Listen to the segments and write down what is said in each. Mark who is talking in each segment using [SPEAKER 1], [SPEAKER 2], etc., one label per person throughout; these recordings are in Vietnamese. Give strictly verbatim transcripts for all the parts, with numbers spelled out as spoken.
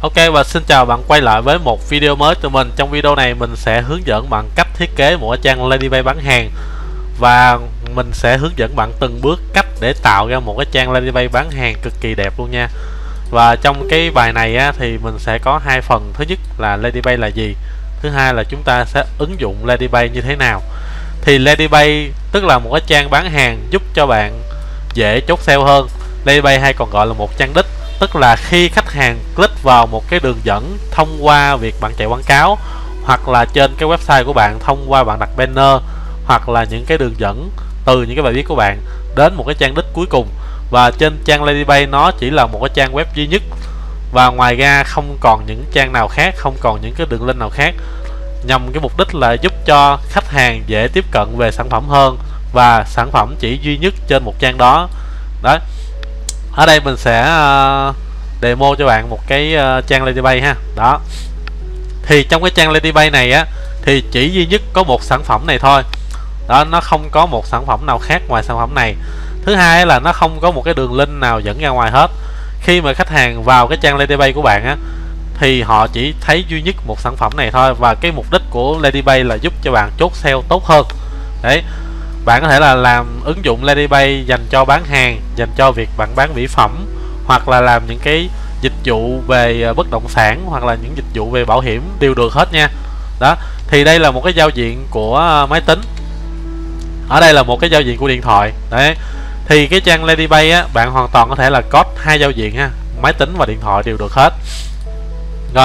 [SPEAKER 1] Ok, và xin chào bạn quay lại với một video mới từ mình. Trong video này mình sẽ hướng dẫn bạn cách thiết kế một trang landing page bán hàng, và mình sẽ hướng dẫn bạn từng bước cách để tạo ra một cái trang landing page bán hàng cực kỳ đẹp luôn nha. Và trong cái bài này á, thì mình sẽ có hai phần. Thứ nhất là landing page là gì, thứ hai là chúng ta sẽ ứng dụng landing page như thế nào. Thì landing page tức là một cái trang bán hàng giúp cho bạn dễ chốt sale hơn. Landing page hay còn gọi là một trang đích, tức là khi khách hàng click vào một cái đường dẫn thông qua việc bạn chạy quảng cáo, hoặc là trên cái website của bạn thông qua bạn đặt banner, hoặc là những cái đường dẫn từ những cái bài viết của bạn đến một cái trang đích cuối cùng. Và trên trang landing page nó chỉ là một cái trang web duy nhất, và ngoài ra không còn những trang nào khác, không còn những cái đường link nào khác, nhằm cái mục đích là giúp cho khách hàng dễ tiếp cận về sản phẩm hơn, và sản phẩm chỉ duy nhất trên một trang đó. Đấy, ở đây mình sẽ uh, demo cho bạn một cái uh, trang landing page ha. Đó, thì trong cái trang landing page này á thì chỉ duy nhất có một sản phẩm này thôi. Đó, nó không có một sản phẩm nào khác ngoài sản phẩm này. Thứ hai là nó không có một cái đường link nào dẫn ra ngoài hết. Khi mà khách hàng vào cái trang landing page của bạn á thì họ chỉ thấy duy nhất một sản phẩm này thôi, và cái mục đích của landing page là giúp cho bạn chốt sale tốt hơn. Đấy, bạn có thể là làm ứng dụng landing page dành cho bán hàng, dành cho việc bạn bán mỹ phẩm, hoặc là làm những cái dịch vụ về bất động sản, hoặc là những dịch vụ về bảo hiểm đều được hết nha. Đó, thì đây là một cái giao diện của máy tính, ở đây là một cái giao diện của điện thoại. Đấy, thì cái trang landing page á, bạn hoàn toàn có thể là code hai giao diện ha, máy tính và điện thoại đều được hết. Rồi,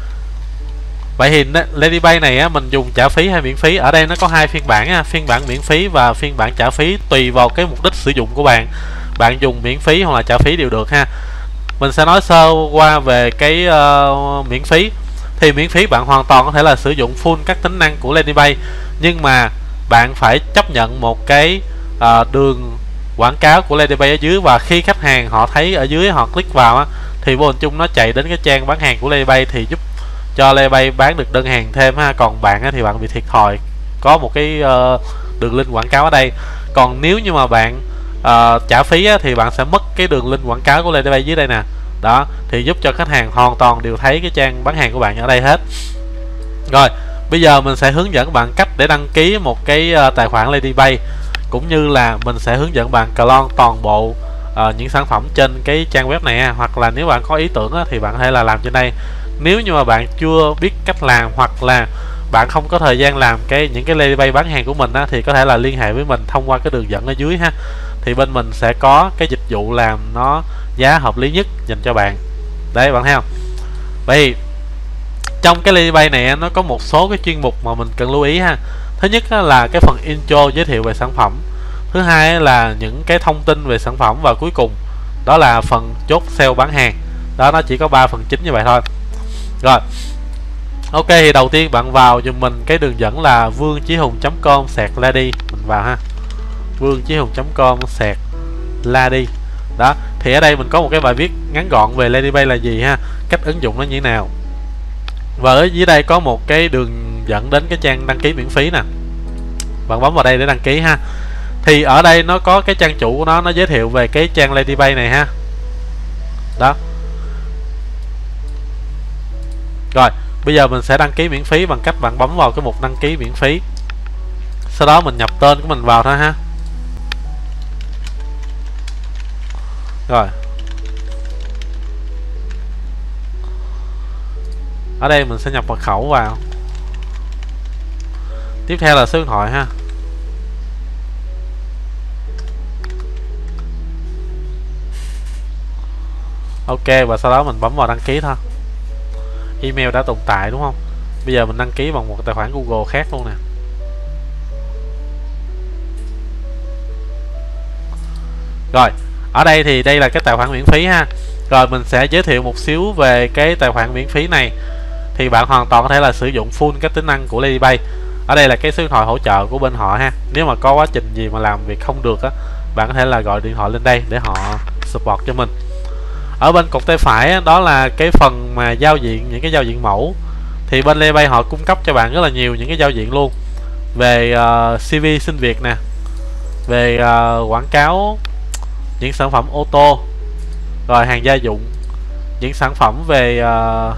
[SPEAKER 1] vậy thì landing page này á, mình dùng trả phí hay miễn phí? Ở đây nó có hai phiên bản á, phiên bản miễn phí và phiên bản trả phí, tùy vào cái mục đích sử dụng của bạn. Bạn dùng miễn phí hoặc là trả phí đều được ha. Mình sẽ nói sơ qua về cái uh, miễn phí. Thì miễn phí bạn hoàn toàn có thể là sử dụng full các tính năng của landing page, nhưng mà bạn phải chấp nhận một cái uh, đường quảng cáo của landing page ở dưới, và khi khách hàng họ thấy ở dưới, họ click vào á, thì vô hình chung nó chạy đến cái trang bán hàng của landing page, thì giúp cho landing page bán được đơn hàng thêm ha. Còn bạn á, thì bạn bị thiệt thòi có một cái uh, đường link quảng cáo ở đây. Còn nếu như mà bạn uh, trả phí á, thì bạn sẽ mất cái đường link quảng cáo của landing page dưới đây nè. Đó, thì giúp cho khách hàng hoàn toàn đều thấy cái trang bán hàng của bạn ở đây hết. Rồi, bây giờ mình sẽ hướng dẫn bạn cách để đăng ký một cái uh, tài khoản landing page, cũng như là mình sẽ hướng dẫn bạn clone toàn bộ uh, những sản phẩm trên cái trang web này ha. Hoặc là nếu bạn có ý tưởng á, thì bạn có thể là làm trên đây. Nếu như mà bạn chưa biết cách làm, hoặc là bạn không có thời gian làm cái những cái landing page bán hàng của mình á, thì có thể là liên hệ với mình thông qua cái đường dẫn ở dưới ha. Thì bên mình sẽ có cái dịch vụ làm nó giá hợp lý nhất dành cho bạn. Đấy, bạn thấy không? Vậy trong cái landing page này nó có một số cái chuyên mục mà mình cần lưu ý ha. Thứ nhất là cái phần intro giới thiệu về sản phẩm, thứ hai là những cái thông tin về sản phẩm, và cuối cùng đó là phần chốt sale bán hàng. Đó, nó chỉ có ba phần chính như vậy thôi. Rồi, ok, thì đầu tiên bạn vào giùm mình cái đường dẫn là vương chí hùng chấm com sạc lady. Mình vào ha, vương chí hùng chấm com sạc lady. Đó, thì ở đây mình có một cái bài viết ngắn gọn về landing page là gì ha, cách ứng dụng nó như thế nào. Và ở dưới đây có một cái đường dẫn đến cái trang đăng ký miễn phí nè. Bạn bấm vào đây để đăng ký ha. Thì ở đây nó có cái trang chủ của nó, nó giới thiệu về cái trang landing page này ha. Đó. Rồi, bây giờ mình sẽ đăng ký miễn phí bằng cách bạn bấm vào cái mục đăng ký miễn phí. Sau đó mình nhập tên của mình vào thôi ha. Rồi, ở đây mình sẽ nhập mật khẩu vào. Tiếp theo là số điện thoại ha. Ok, và sau đó mình bấm vào đăng ký thôi. Email đã tồn tại đúng không? Bây giờ mình đăng ký bằng một tài khoản Google khác luôn nè. Rồi, ở đây thì đây là cái tài khoản miễn phí ha. Rồi, mình sẽ giới thiệu một xíu về cái tài khoản miễn phí này. Thì bạn hoàn toàn có thể là sử dụng full các tính năng của landing page. Ở đây là cái số điện thoại hỗ trợ của bên họ ha. Nếu mà có quá trình gì mà làm việc không được á, bạn có thể là gọi điện thoại lên đây để họ support cho mình. Ở bên cột tay phải á, đó là cái phần mà giao diện, những cái giao diện mẫu. Thì bên landing page họ cung cấp cho bạn rất là nhiều những cái giao diện luôn. Về uh, xê vê xin việc nè, về uh, quảng cáo những sản phẩm ô tô, rồi hàng gia dụng, những sản phẩm về uh,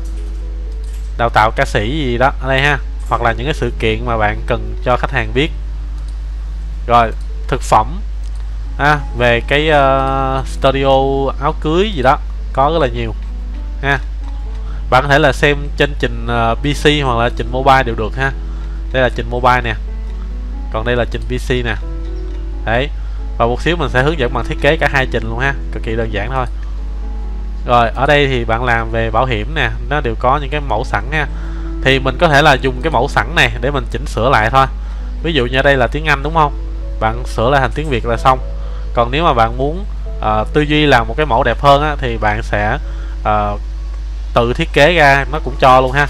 [SPEAKER 1] đào tạo ca sĩ gì đó ở đây ha, hoặc là những cái sự kiện mà bạn cần cho khách hàng biết. Rồi thực phẩm à, về cái uh, studio áo cưới gì đó có rất là nhiều ha. Bạn có thể là xem trên trình uh, pê xê hoặc là trình mobile đều được ha. Đây là trình mobile nè, còn đây là trình pê xê nè. Đấy, và một xíu mình sẽ hướng dẫn bạn thiết kế cả hai trình luôn ha, cực kỳ đơn giản thôi. Rồi ở đây thì bạn làm về bảo hiểm nè, nó đều có những cái mẫu sẵn ha. Thì mình có thể là dùng cái mẫu sẵn này để mình chỉnh sửa lại thôi. Ví dụ như ở đây là tiếng Anh đúng không, bạn sửa lại thành tiếng Việt là xong. Còn nếu mà bạn muốn uh, tư duy làm một cái mẫu đẹp hơn á, thì bạn sẽ uh, tự thiết kế ra, nó cũng cho luôn ha.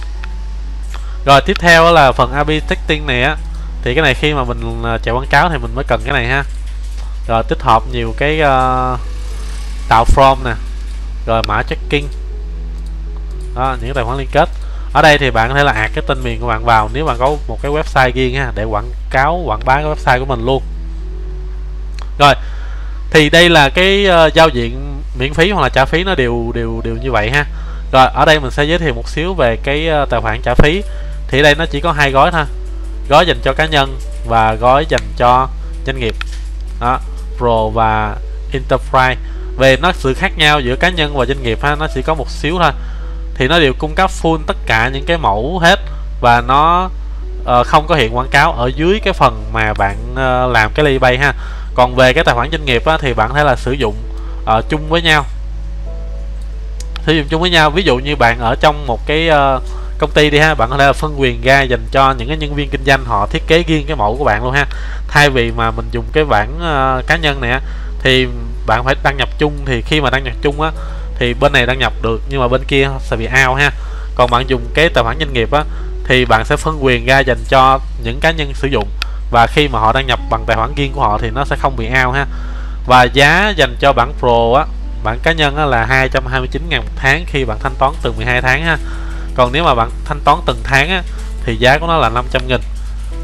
[SPEAKER 1] Rồi tiếp theo là phần a bê testing này á, thì cái này khi mà mình chạy quảng cáo thì mình mới cần cái này ha. Rồi tích hợp nhiều cái uh, tạo from nè, rồi mã checking đó, những tài khoản liên kết. Ở đây thì bạn có thể là add cái tên miền của bạn vào nếu bạn có một cái website riêng ha, để quảng cáo quảng bá cái website của mình luôn. Rồi thì đây là cái uh, giao diện miễn phí hoặc là trả phí, nó đều đều đều như vậy ha. Rồi ở đây mình sẽ giới thiệu một xíu về cái uh, tài khoản trả phí. Thì đây nó chỉ có hai gói thôi, gói dành cho cá nhân và gói dành cho doanh nghiệp đó, Pro và Enterprise. Về nó sự khác nhau giữa cá nhân và doanh nghiệp ha, nó chỉ có một xíu thôi. Thì nó đều cung cấp full tất cả những cái mẫu hết, và nó uh, không có hiện quảng cáo ở dưới cái phần mà bạn uh, làm cái Landing Page ha. Còn về cái tài khoản doanh nghiệp á, thì bạn có thể là sử dụng uh, chung với nhau, sử dụng chung với nhau. Ví dụ như bạn ở trong một cái uh, công ty đi ha, bạn có thể là phân quyền ra dành cho những cái nhân viên kinh doanh, họ thiết kế riêng cái mẫu của bạn luôn ha. Thay vì mà mình dùng cái bản uh, cá nhân này á, thì bạn phải đăng nhập chung. Thì khi mà đăng nhập chung á, thì bên này đăng nhập được nhưng mà bên kia sẽ bị out ha. Còn bạn dùng cái tài khoản doanh nghiệp á, thì bạn sẽ phân quyền ra dành cho những cá nhân sử dụng, và khi mà họ đăng nhập bằng tài khoản riêng của họ thì nó sẽ không bị out ha. Và giá dành cho bản Pro á, bản cá nhân á, là hai trăm hai mươi chín ngàn một tháng khi bạn thanh toán từ mười hai tháng ha. Còn nếu mà bạn thanh toán từng tháng á, thì giá của nó là năm trăm nghìn.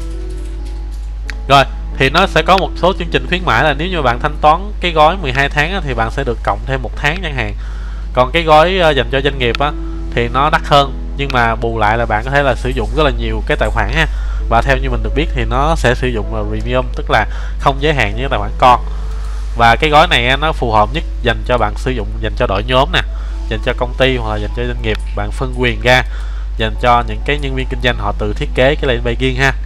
[SPEAKER 1] Rồi thì nó sẽ có một số chương trình khuyến mãi là nếu như bạn thanh toán cái gói mười hai tháng á, thì bạn sẽ được cộng thêm một tháng chẳng hạn. Còn cái gói uh, dành cho doanh nghiệp á, thì nó đắt hơn, nhưng mà bù lại là bạn có thể là sử dụng rất là nhiều cái tài khoản ha. Và theo như mình được biết thì nó sẽ sử dụng là premium, tức là không giới hạn những tài khoản con. Và cái gói này á, nó phù hợp nhất dành cho bạn sử dụng dành cho đội nhóm nè, dành cho công ty hoặc là dành cho doanh nghiệp. Bạn phân quyền ra dành cho những cái nhân viên kinh doanh, họ tự thiết kế cái Landing Page riêng ha.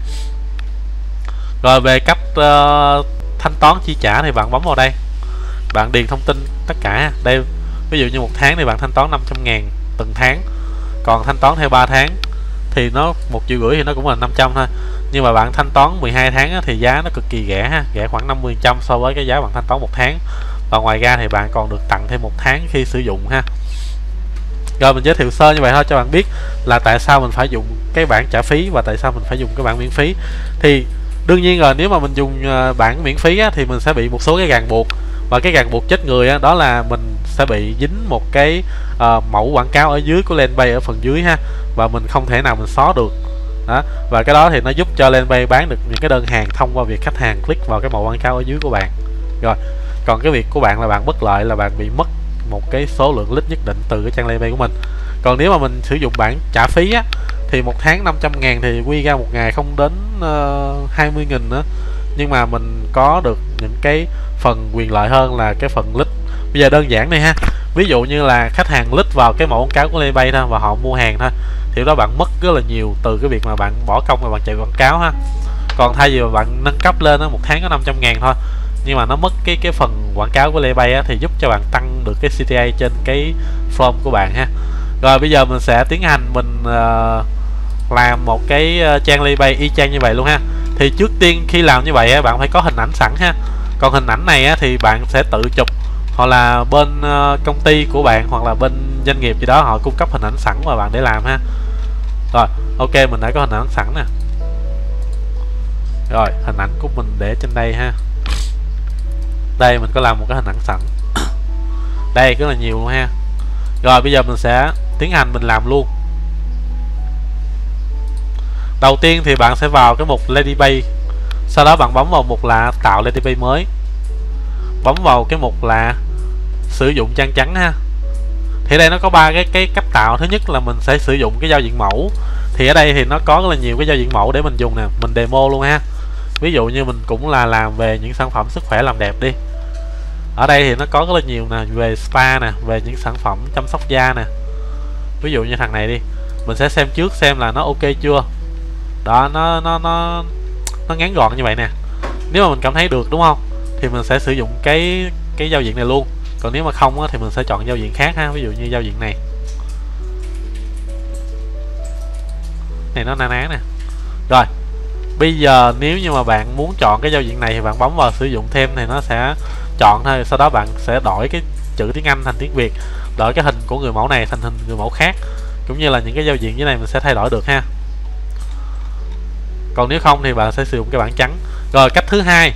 [SPEAKER 1] Rồi về cách uh, thanh toán chi trả thì bạn bấm vào đây, bạn điền thông tin tất cả đây. Ví dụ như một tháng thì bạn thanh toán năm trăm ngàn từng tháng, còn thanh toán theo ba tháng thì nó một triệu rưỡi thì nó cũng là năm trăm thôi. Nhưng mà bạn thanh toán mười hai tháng á, thì giá nó cực kỳ rẻ ha, rẻ khoảng năm mươi phần trăm so với cái giá bạn thanh toán một tháng. Và ngoài ra thì bạn còn được tặng thêm một tháng khi sử dụng ha. Rồi mình giới thiệu sơ như vậy thôi cho bạn biết là tại sao mình phải dùng cái bản trả phí và tại sao mình phải dùng cái bản miễn phí. Thì đương nhiên rồi, nếu mà mình dùng uh, bản miễn phí á, thì mình sẽ bị một số cái ràng buộc, và cái ràng buộc chết người á, đó là mình sẽ bị dính một cái uh, mẫu quảng cáo ở dưới của Landing Page ở phần dưới ha, và mình không thể nào mình xóa được đó. Và cái đó thì nó giúp cho Landing Page bán được những cái đơn hàng thông qua việc khách hàng click vào cái mẫu quảng cáo ở dưới của bạn. Rồi còn cái việc của bạn là bạn bất lợi là bạn bị mất một cái số lượng lít nhất định từ cái trang Landing Page của mình. Còn nếu mà mình sử dụng bản trả phí á, thì một tháng năm trăm ngàn thì quy ra một ngày không đến uh, hai mươi nghìn nữa, nhưng mà mình có được những cái phần quyền lợi hơn là cái phần lít. Bây giờ đơn giản này ha, ví dụ như là khách hàng click vào cái mẫu quảng cáo của Landing Page thôi và họ mua hàng thôi, thì đó bạn mất rất là nhiều từ cái việc mà bạn bỏ công và bạn chạy quảng cáo ha. Còn thay vì bạn nâng cấp lên đó, một tháng có năm trăm ngàn thôi, nhưng mà nó mất cái cái phần quảng cáo của Landing Page á, thì giúp cho bạn tăng được cái xê tê a trên cái form của bạn ha. Rồi bây giờ mình sẽ tiến hành mình uh, làm một cái uh, trang Landing Page y chang như vậy luôn ha. Thì trước tiên khi làm như vậy á, bạn phải có hình ảnh sẵn ha. Còn hình ảnh này á, thì bạn sẽ tự chụp, hoặc là bên uh, công ty của bạn hoặc là bên doanh nghiệp gì đó họ cung cấp hình ảnh sẵn và bạn để làm ha. Rồi ok, mình đã có hình ảnh sẵn nè. Rồi hình ảnh của mình để trên đây ha. Đây mình có làm một cái hình ảnh sẵn đây rất là nhiều luôn ha. Rồi bây giờ mình sẽ tiến hành mình làm luôn. Đầu tiên thì bạn sẽ vào cái mục Landing Page, sau đó bạn bấm vào mục là tạo Landing Page mới, bấm vào cái mục là sử dụng trang trắng ha. Thì ở đây nó có ba cái cái cách tạo. Thứ nhất là mình sẽ sử dụng cái giao diện mẫu. Thì ở đây thì nó có rất là nhiều cái giao diện mẫu để mình dùng nè, mình demo luôn ha. Ví dụ như mình cũng là làm về những sản phẩm sức khỏe làm đẹp đi. Ở đây thì nó có rất là nhiều nè, về spa nè, về những sản phẩm chăm sóc da nè. Ví dụ như thằng này đi, mình sẽ xem trước xem là nó ok chưa. Đó, nó nó nó nó ngắn gọn như vậy nè. Nếu mà mình cảm thấy được đúng không, thì mình sẽ sử dụng cái cái giao diện này luôn. Còn nếu mà không á, thì mình sẽ chọn giao diện khác ha. Ví dụ như giao diện này, này nó na ná nè. Rồi bây giờ nếu như mà bạn muốn chọn cái giao diện này thì bạn bấm vào sử dụng thêm thì nó sẽ chọn thôi. Sau đó bạn sẽ đổi cái chữ tiếng Anh thành tiếng Việt, đổi cái hình của người mẫu này thành hình người mẫu khác, cũng như là những cái giao diện dưới này mình sẽ thay đổi được ha. Còn nếu không thì bạn sẽ sử dụng cái bảng trắng. Rồi cách thứ hai,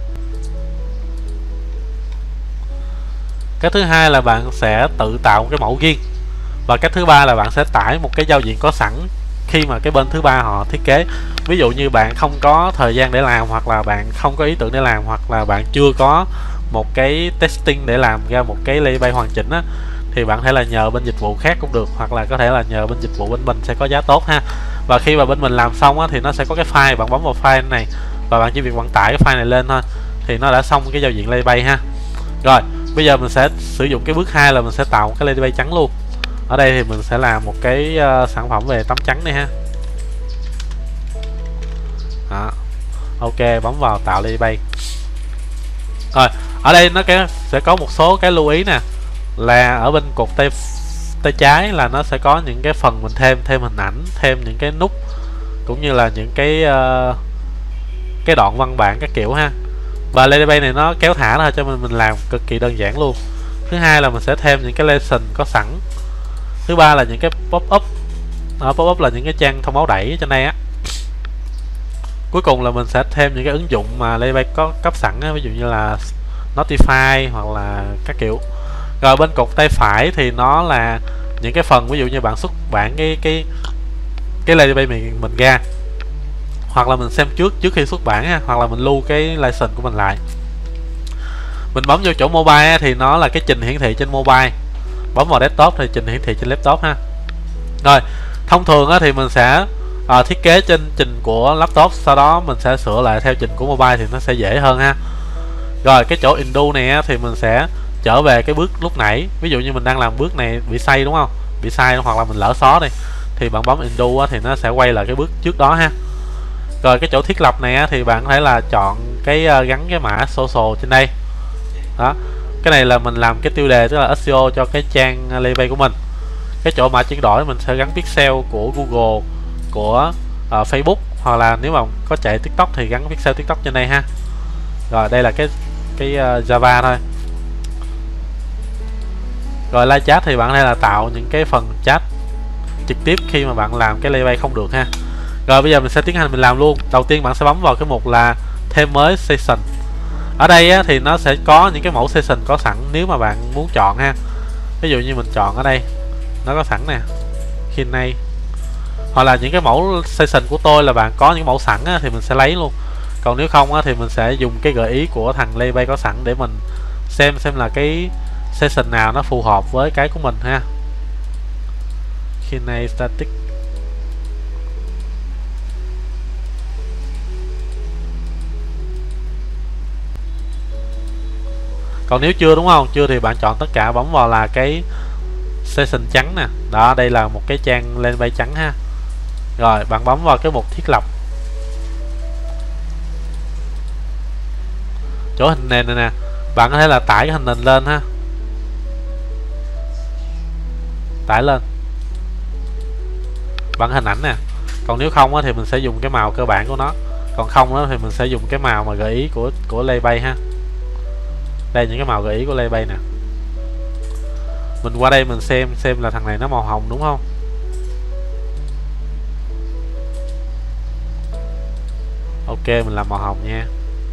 [SPEAKER 1] cách thứ hai là bạn sẽ tự tạo một cái mẫu riêng. Và cách thứ ba là bạn sẽ tải một cái giao diện có sẵn khi mà cái bên thứ ba họ thiết kế. Ví dụ như bạn không có thời gian để làm, hoặc là bạn không có ý tưởng để làm, hoặc là bạn chưa có một cái testing để làm ra một cái layby hoàn chỉnh á, thì bạn có thể là nhờ bên dịch vụ khác cũng được, hoặc là có thể là nhờ bên dịch vụ bên mình sẽ có giá tốt ha. Và khi mà bên mình làm xong á, thì nó sẽ có cái file, bạn bấm vào file này và bạn chỉ việc bạn tải cái file này lên thôi, thì nó đã xong cái giao diện layby ha. Rồi bây giờ mình sẽ sử dụng cái bước hai là mình sẽ tạo một cái layby trắng luôn. Ở đây thì mình sẽ làm một cái uh, sản phẩm về tấm trắng này ha. Đó. Ok, bấm vào tạo layby. Rồi ở đây nó cái sẽ có một số cái lưu ý nè, là ở bên cột tay tay trái là nó sẽ có những cái phần mình thêm thêm hình ảnh, thêm những cái nút, cũng như là những cái uh, cái đoạn văn bản các kiểu ha. Và layby này nó kéo thả thôi cho mình mình làm cực kỳ đơn giản luôn. Thứ hai là mình sẽ thêm những cái lesson có sẵn. Thứ ba là những cái pop up. Đó, pop up là những cái trang thông báo đẩy trên đây á. Cuối cùng là mình sẽ thêm những cái ứng dụng mà layby có cấp sẵn á, ví dụ như là Notify hoặc là các kiểu. Rồi bên cột tay phải thì nó là những cái phần ví dụ như bạn xuất bản cái cái cái layby mình mình ra, hoặc là mình xem trước trước khi xuất bản ha, hoặc là mình lưu cái license của mình lại. Mình bấm vô chỗ mobile thì nó là cái trình hiển thị trên mobile, bấm vào desktop thì trình hiển thị trên laptop ha. Rồi thông thường thì mình sẽ à, thiết kế trên trình của laptop, sau đó mình sẽ sửa lại theo trình của mobile thì nó sẽ dễ hơn ha. Rồi cái chỗ undo này thì mình sẽ trở về cái bước lúc nãy. Ví dụ như mình đang làm bước này bị sai đúng không, bị sai hoặc là mình lỡ xóa đi, thì bạn bấm undo thì nó sẽ quay lại cái bước trước đó ha. Rồi cái chỗ thiết lập này thì bạn có thể là chọn cái gắn cái mã social trên đây. Đó, cái này là mình làm cái tiêu đề, tức là ét e o cho cái trang layby của mình. Cái chỗ mã chuyển đổi mình sẽ gắn pixel của Google, của uh, Facebook, hoặc là nếu mà có chạy TikTok thì gắn pixel TikTok trên đây ha. Rồi đây là cái cái uh, Java thôi. Rồi live chat thì bạn có thể là tạo những cái phần chat trực tiếp khi mà bạn làm cái layby không được ha. Rồi bây giờ mình sẽ tiến hành mình làm luôn. Đầu tiên bạn sẽ bấm vào cái mục là thêm mới session. Ở đây á, thì nó sẽ có những cái mẫu session có sẵn nếu mà bạn muốn chọn ha. Ví dụ như mình chọn ở đây, nó có sẵn nè, khi nay, hoặc là những cái mẫu session của tôi là bạn có những mẫu sẵn á, thì mình sẽ lấy luôn. Còn nếu không á, thì mình sẽ dùng cái gợi ý của thằng layby có sẵn để mình xem xem là cái session nào nó phù hợp với cái của mình ha. Khi nay static. Còn nếu chưa đúng không, chưa thì bạn chọn tất cả, bấm vào là cái session trắng nè. Đó, đây là một cái trang layby trắng ha. Rồi bạn bấm vào cái mục thiết lập, chỗ hình nền này nè, bạn có thể là tải cái hình nền lên ha, tải lên bằng hình ảnh nè. Còn nếu không á, thì mình sẽ dùng cái màu cơ bản của nó, còn không đó thì mình sẽ dùng cái màu mà gợi ý của của layby ha. Đây những cái màu gợi ý của layby nè. Mình qua đây mình xem xem là thằng này nó màu hồng đúng không. Ok, mình làm màu hồng nha.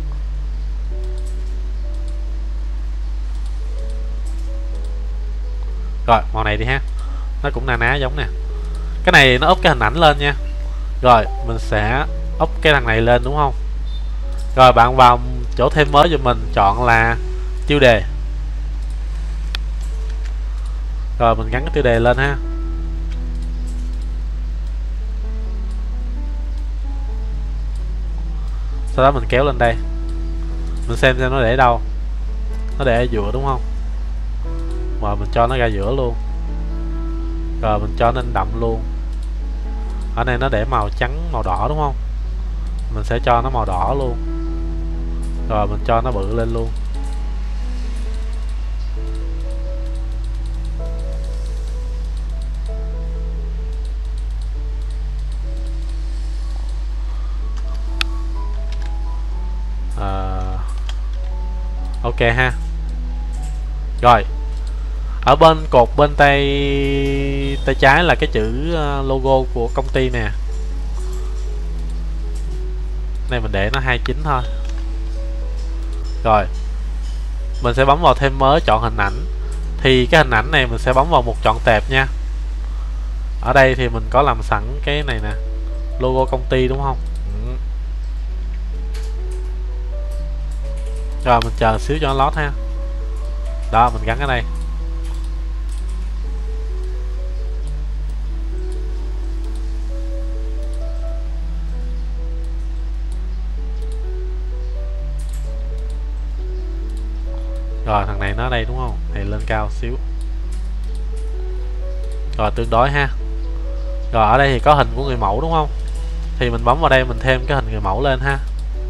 [SPEAKER 1] Rồi màu này đi ha, nó cũng na ná giống nè. Cái này nó úp cái hình ảnh lên nha. Rồi mình sẽ úp cái thằng này lên đúng không. Rồi bạn vào chỗ thêm mới cho mình, chọn là tiêu đề. Rồi mình gắn cái tiêu đề lên ha. Sau đó mình kéo lên đây, mình xem xem nó để đâu. Nó để ở giữa đúng không? Rồi mình cho nó ra giữa luôn. Rồi mình cho nên đậm luôn. Ở đây nó để màu trắng màu đỏ đúng không? Mình sẽ cho nó màu đỏ luôn. Rồi mình cho nó bự lên luôn. à, Ok ha. Rồi ở bên cột bên tay tay trái là cái chữ logo của công ty nè. Này mình để nó hai mươi chín thôi. Rồi mình sẽ bấm vào thêm mới, chọn hình ảnh. Thì cái hình ảnh này mình sẽ bấm vào một chọn tệp nha. Ở đây thì mình có làm sẵn cái này nè, logo công ty đúng không? Ừ. Rồi mình chờ xíu cho nó lót ha. Đó mình gắn ở đây. Rồi thằng này nó ở đây đúng không? Này lên cao xíu. Rồi tương đối ha. Rồi ở đây thì có hình của người mẫu đúng không? Thì mình bấm vào đây mình thêm cái hình người mẫu lên ha.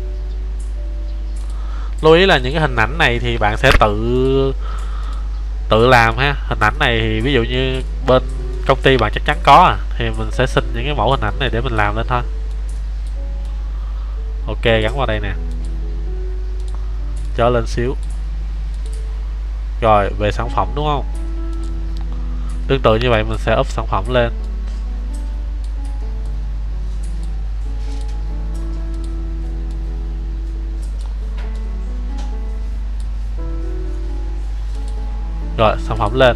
[SPEAKER 1] Lưu ý là những cái hình ảnh này thì bạn sẽ tự tự làm ha. Hình ảnh này thì ví dụ như bên công ty bạn chắc chắn có à, thì mình sẽ xin những cái mẫu hình ảnh này để mình làm lên thôi. Ok, gắn vào đây nè, cho lên xíu. Rồi về sản phẩm đúng không? Tương tự như vậy mình sẽ up sản phẩm lên. Rồi sản phẩm lên.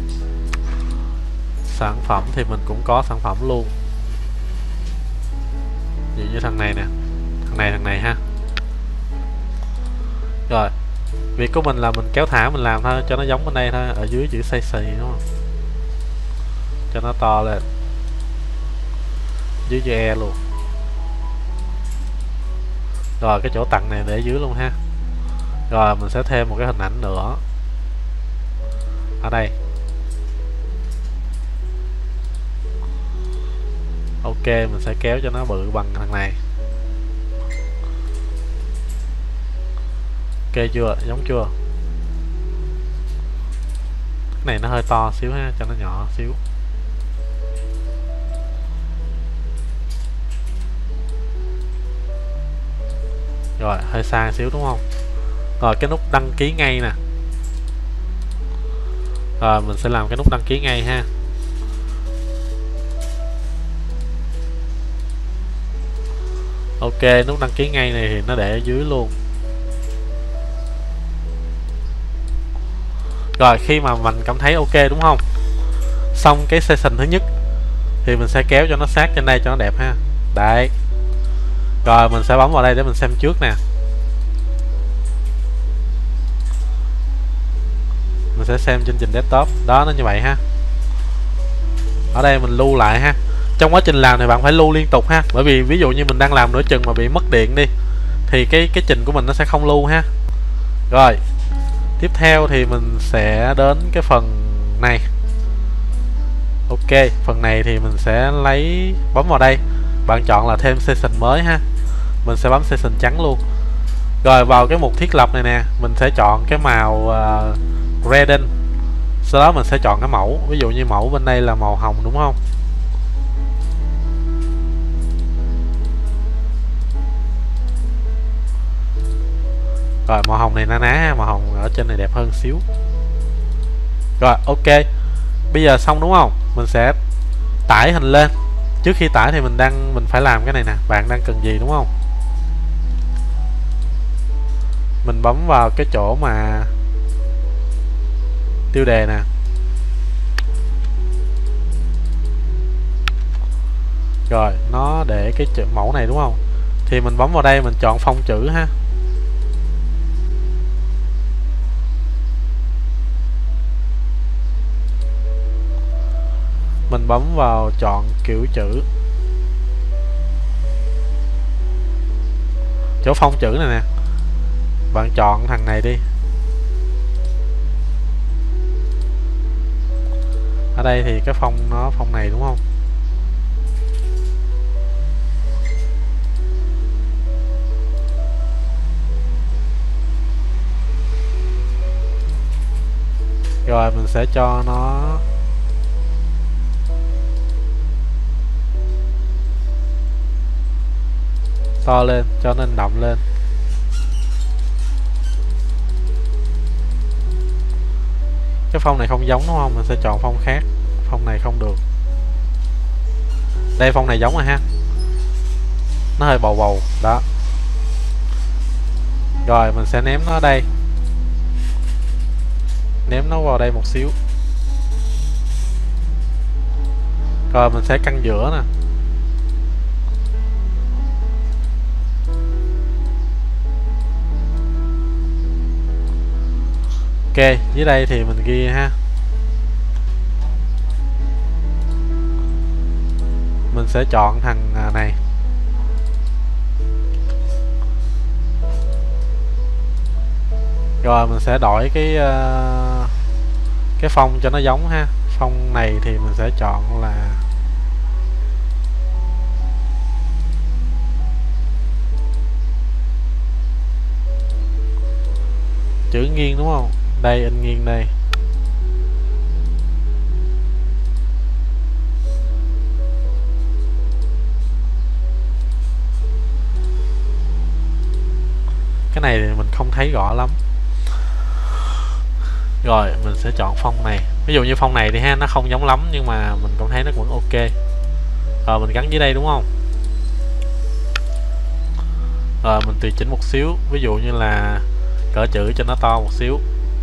[SPEAKER 1] Sản phẩm thì mình cũng có sản phẩm luôn. Ví dụ như thằng này nè, thằng này thằng này ha. Rồi việc của mình là mình kéo thả mình làm thôi, cho nó giống bên đây thôi. Ở dưới chữ xây xì đúng không? Cho nó to lên. Dưới chữ E luôn. Rồi cái chỗ tặng này để dưới luôn ha. Rồi mình sẽ thêm một cái hình ảnh nữa ở đây. Ok, mình sẽ kéo cho nó bự bằng thằng này. Ok chưa? Giống chưa? Cái này nó hơi to xíu ha, cho nó nhỏ xíu. Rồi hơi xa xíu đúng không? Rồi cái nút đăng ký ngay nè. Rồi mình sẽ làm cái nút đăng ký ngay ha. Ok, nút đăng ký ngay này thì nó để ở dưới luôn. Rồi khi mà mình cảm thấy ok đúng không? Xong cái session thứ nhất thì mình sẽ kéo cho nó sát trên đây cho nó đẹp ha. Đấy. Rồi mình sẽ bấm vào đây để mình xem trước nè. Mình sẽ xem chương trình desktop. Đó, nó như vậy ha. Ở đây mình lưu lại ha. Trong quá trình làm thì bạn phải lưu liên tục ha. Bởi vì ví dụ như mình đang làm nửa chừng mà bị mất điện đi thì cái cái trình của mình nó sẽ không lưu ha. Rồi tiếp theo thì mình sẽ đến cái phần này. Ok, phần này thì mình sẽ lấy, bấm vào đây, bạn chọn là thêm session mới ha. Mình sẽ bấm session trắng luôn. Rồi vào cái mục thiết lập này nè, mình sẽ chọn cái màu uh, Redden. Sau đó mình sẽ chọn cái mẫu. Ví dụ như mẫu bên đây là màu hồng đúng không? Rồi màu hồng này na ná, màu hồng ở trên này đẹp hơn xíu. Rồi ok, bây giờ xong đúng không? Mình sẽ tải hình lên. Trước khi tải thì mình đang mình phải làm cái này nè. Bạn đang cần gì đúng không? Mình bấm vào cái chỗ mà tiêu đề nè. Rồi nó để cái chữ mẫu này đúng không? Thì mình bấm vào đây mình chọn phông chữ ha. Mình bấm vào chọn kiểu chữ, chỗ phông chữ này nè, bạn chọn thằng này đi. Ở đây thì cái phông nó phông này đúng không? Rồi mình sẽ cho nó to lên, cho nên đậm lên. Cái phông này không giống đúng không? Mình sẽ chọn phông khác. Phông này không được. Đây, phông này giống rồi ha. Nó hơi bầu bầu đó. Rồi mình sẽ ném nó ở đây, ném nó vào đây một xíu. Rồi mình sẽ căn giữa nè. Ok, dưới đây thì mình ghi ha. Mình sẽ chọn thằng này. Rồi mình sẽ đổi cái uh, cái phông cho nó giống ha. Phông này thì mình sẽ chọn là chữ nghiêng đúng không? Đây, in nghiêng đây. Cái này thì mình không thấy rõ lắm. Rồi mình sẽ chọn phông này. Ví dụ như phông này thì ha, nó không giống lắm nhưng mà mình cũng thấy nó vẫn ok. Rồi mình gắn dưới đây đúng không? Rồi mình tùy chỉnh một xíu, ví dụ như là cỡ chữ cho nó to một xíu.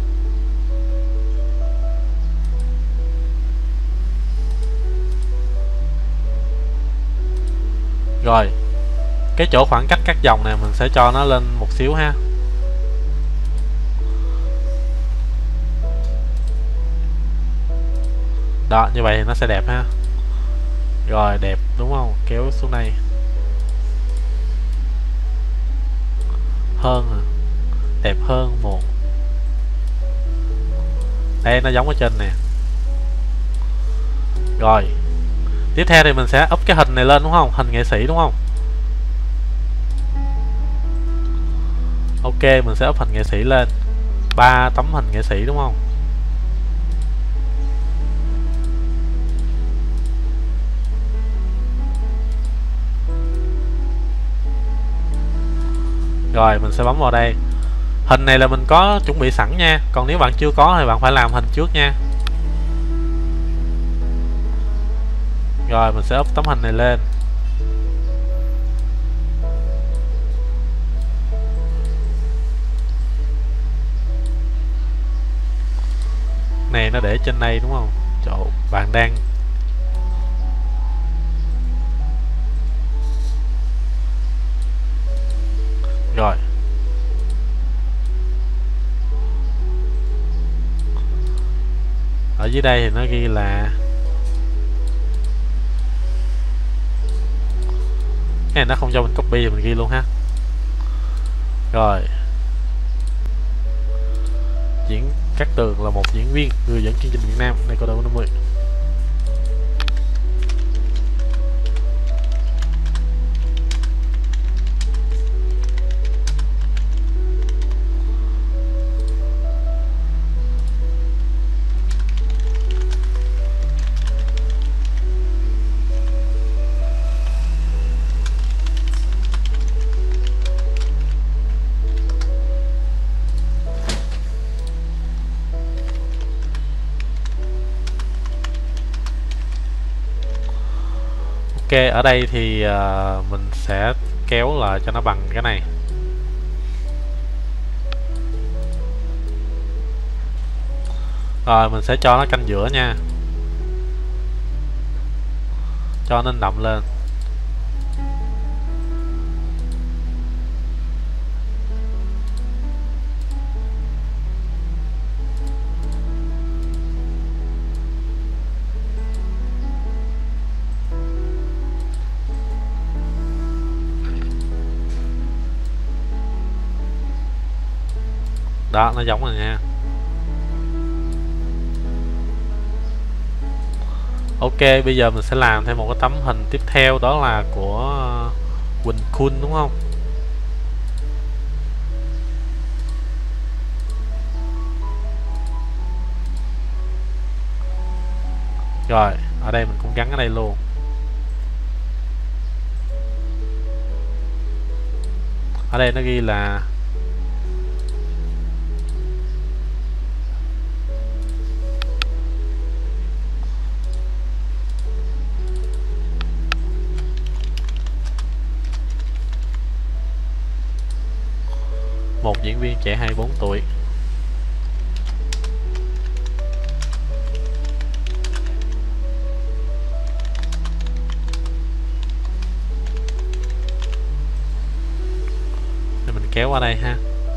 [SPEAKER 1] Rồi cái chỗ khoảng cách các dòng này mình sẽ cho nó lên một xíu ha. Đó, như vậy thì nó sẽ đẹp ha. Rồi đẹp đúng không? Kéo xuống đây hơn à. Đẹp hơn một. Đây, nó giống ở trên nè. Rồi tiếp theo thì mình sẽ up cái hình này lên đúng không? Hình nghệ sĩ đúng không? Ok, mình sẽ up hình nghệ sĩ lên. Ba tấm hình nghệ sĩ đúng không? Rồi mình sẽ bấm vào đây. Hình này là mình có chuẩn bị sẵn nha. Còn nếu bạn chưa có thì bạn phải làm hình trước nha. Rồi mình sẽ up tấm hình này lên. Này nó để trên đây đúng không? Chỗ bạn đang rồi. Ở dưới đây thì nó ghi là cái này nó không cho mình copy thì mình ghi luôn ha. Rồi diễn Cát Tường là một diễn viên người dẫn chương trình Việt Nam. Đây, câu đầu năm mươi. Ok, ở đây thì uh, mình sẽ kéo lại cho nó bằng cái này. Rồi mình sẽ cho nó canh giữa nha, cho nên đậm lên. Đó, nó giống rồi nha. Ok, bây giờ mình sẽ làm thêm một cái tấm hình tiếp theo, đó là của Quỳnh Kun đúng không? Rồi, ở đây mình cũng gắn ở đây luôn. Ở đây nó ghi là một diễn viên trẻ hai mươi bốn tuổi. Để mình kéo qua đây ha.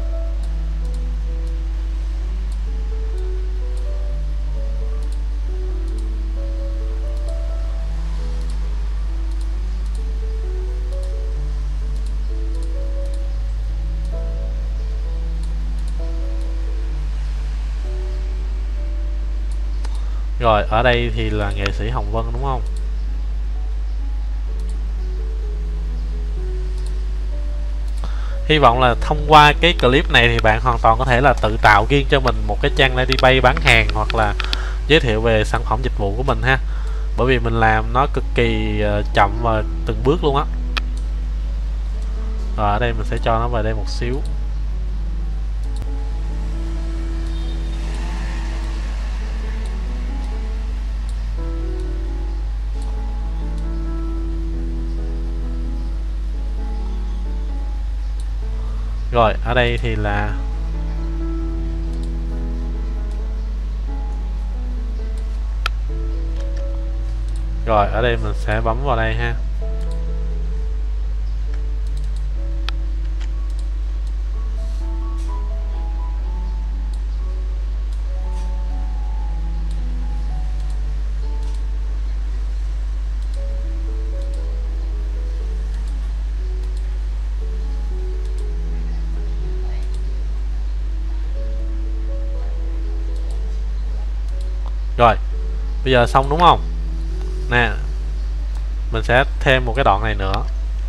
[SPEAKER 1] Rồi, ở đây thì là nghệ sĩ Hồng Vân đúng không? Hy vọng là thông qua cái clip này thì bạn hoàn toàn có thể là tự tạo riêng cho mình một cái trang Ladybay bán hàng, hoặc là giới thiệu về sản phẩm dịch vụ của mình ha. Bởi vì mình làm nó cực kỳ chậm và từng bước luôn á. Rồi, ở đây mình sẽ cho nó vào đây một xíu. Rồi, ở đây thì là Rồi, ở đây mình sẽ bấm vào đây ha. Rồi, bây giờ xong đúng không? Nè, mình sẽ thêm một cái đoạn này nữa.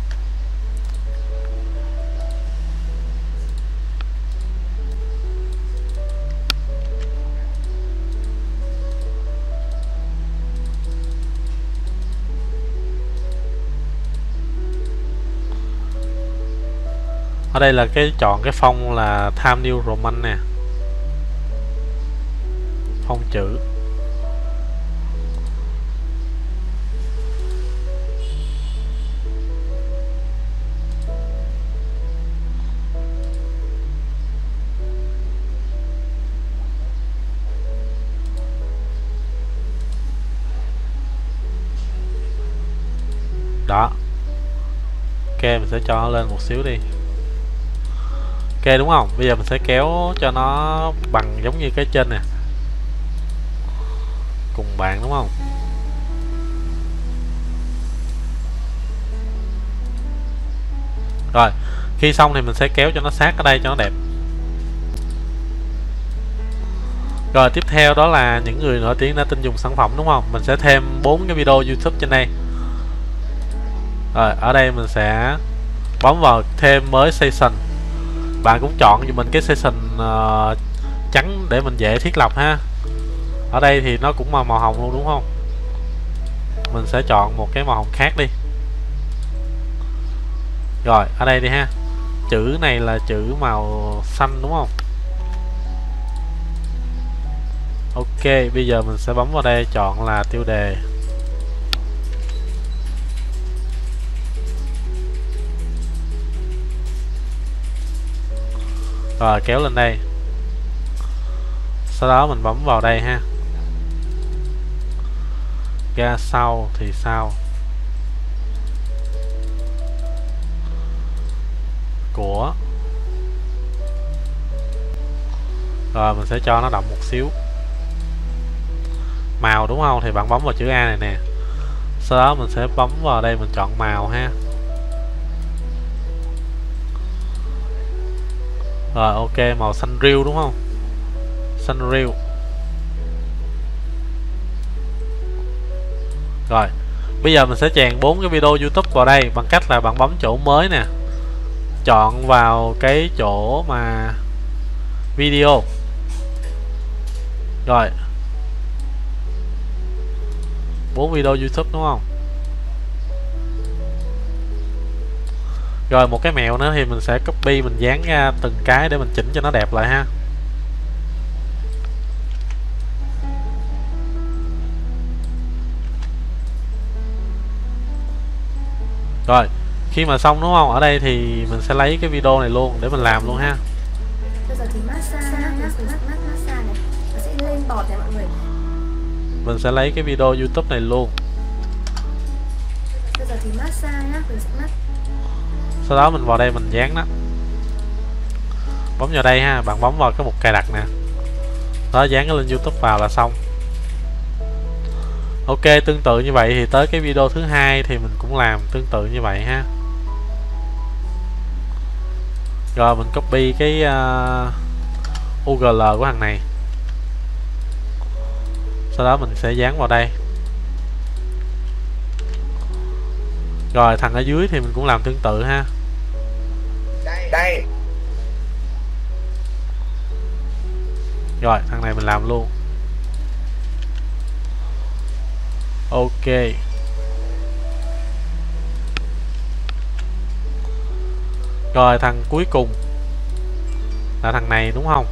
[SPEAKER 1] Ở đây là cái chọn cái font là Times New Roman nè. Phông chữ. Đó. Ok, mình sẽ cho nó lên một xíu đi. Ok đúng không? Bây giờ mình sẽ kéo cho nó bằng giống như cái trên nè. Cùng bạn đúng không? Rồi, khi xong thì mình sẽ kéo cho nó sát ở đây cho nó đẹp. Rồi tiếp theo đó là những người nổi tiếng đã tin dùng sản phẩm đúng không? Mình sẽ thêm bốn cái video YouTube trên đây. Rồi, ở đây mình sẽ bấm vào thêm mới session. Bạn cũng chọn cho mình cái session uh, trắng để mình dễ thiết lập ha. Ở đây thì nó cũng màu màu hồng luôn đúng không? Mình sẽ chọn một cái màu hồng khác đi. Rồi, ở đây đi ha. Chữ này là chữ màu xanh đúng không? Ok, bây giờ mình sẽ bấm vào đây chọn là tiêu đề. Rồi kéo lên đây. Sau đó mình bấm vào đây ha. Ra sau thì sao? Của. Rồi mình sẽ cho nó đậm một xíu. Màu đúng không? Thì bạn bấm vào chữ A này nè. Sau đó mình sẽ bấm vào đây mình chọn màu ha. Rồi ok, màu xanh riu đúng không? Xanh riu. Rồi bây giờ mình sẽ chèn bốn cái video YouTube vào đây bằng cách là bạn bấm chỗ mới nè, chọn vào cái chỗ mà video. Rồi bốn video YouTube đúng không? Rồi một cái mẹo nữa thì mình sẽ copy, mình dán ra từng cái để mình chỉnh cho nó đẹp lại ha. Rồi khi mà xong đúng không, ở đây thì mình sẽ lấy cái video này luôn để mình làm luôn ha.
[SPEAKER 2] Bây giờ thì massage nhá, massage này nó sẽ lên bọt này mọi người.
[SPEAKER 1] Mình sẽ lấy cái video YouTube này luôn.
[SPEAKER 2] Bây giờ thì massage nhá, mình sẽ mát.
[SPEAKER 1] Sau đó mình vào đây mình dán nó, bấm vào đây ha, bạn bấm vào cái mục cài đặt nè, đó dán cái link YouTube vào là xong. Ok, tương tự như vậy thì tới cái video thứ hai thì mình cũng làm tương tự như vậy ha. Rồi mình copy cái uh, u rờ lờ của thằng này, sau đó mình sẽ dán vào đây. Rồi thằng ở dưới thì mình cũng làm tương tự ha.
[SPEAKER 3] Đây. Đây.
[SPEAKER 1] Rồi thằng này mình làm luôn. Ok. Rồi thằng cuối cùng là thằng này đúng không?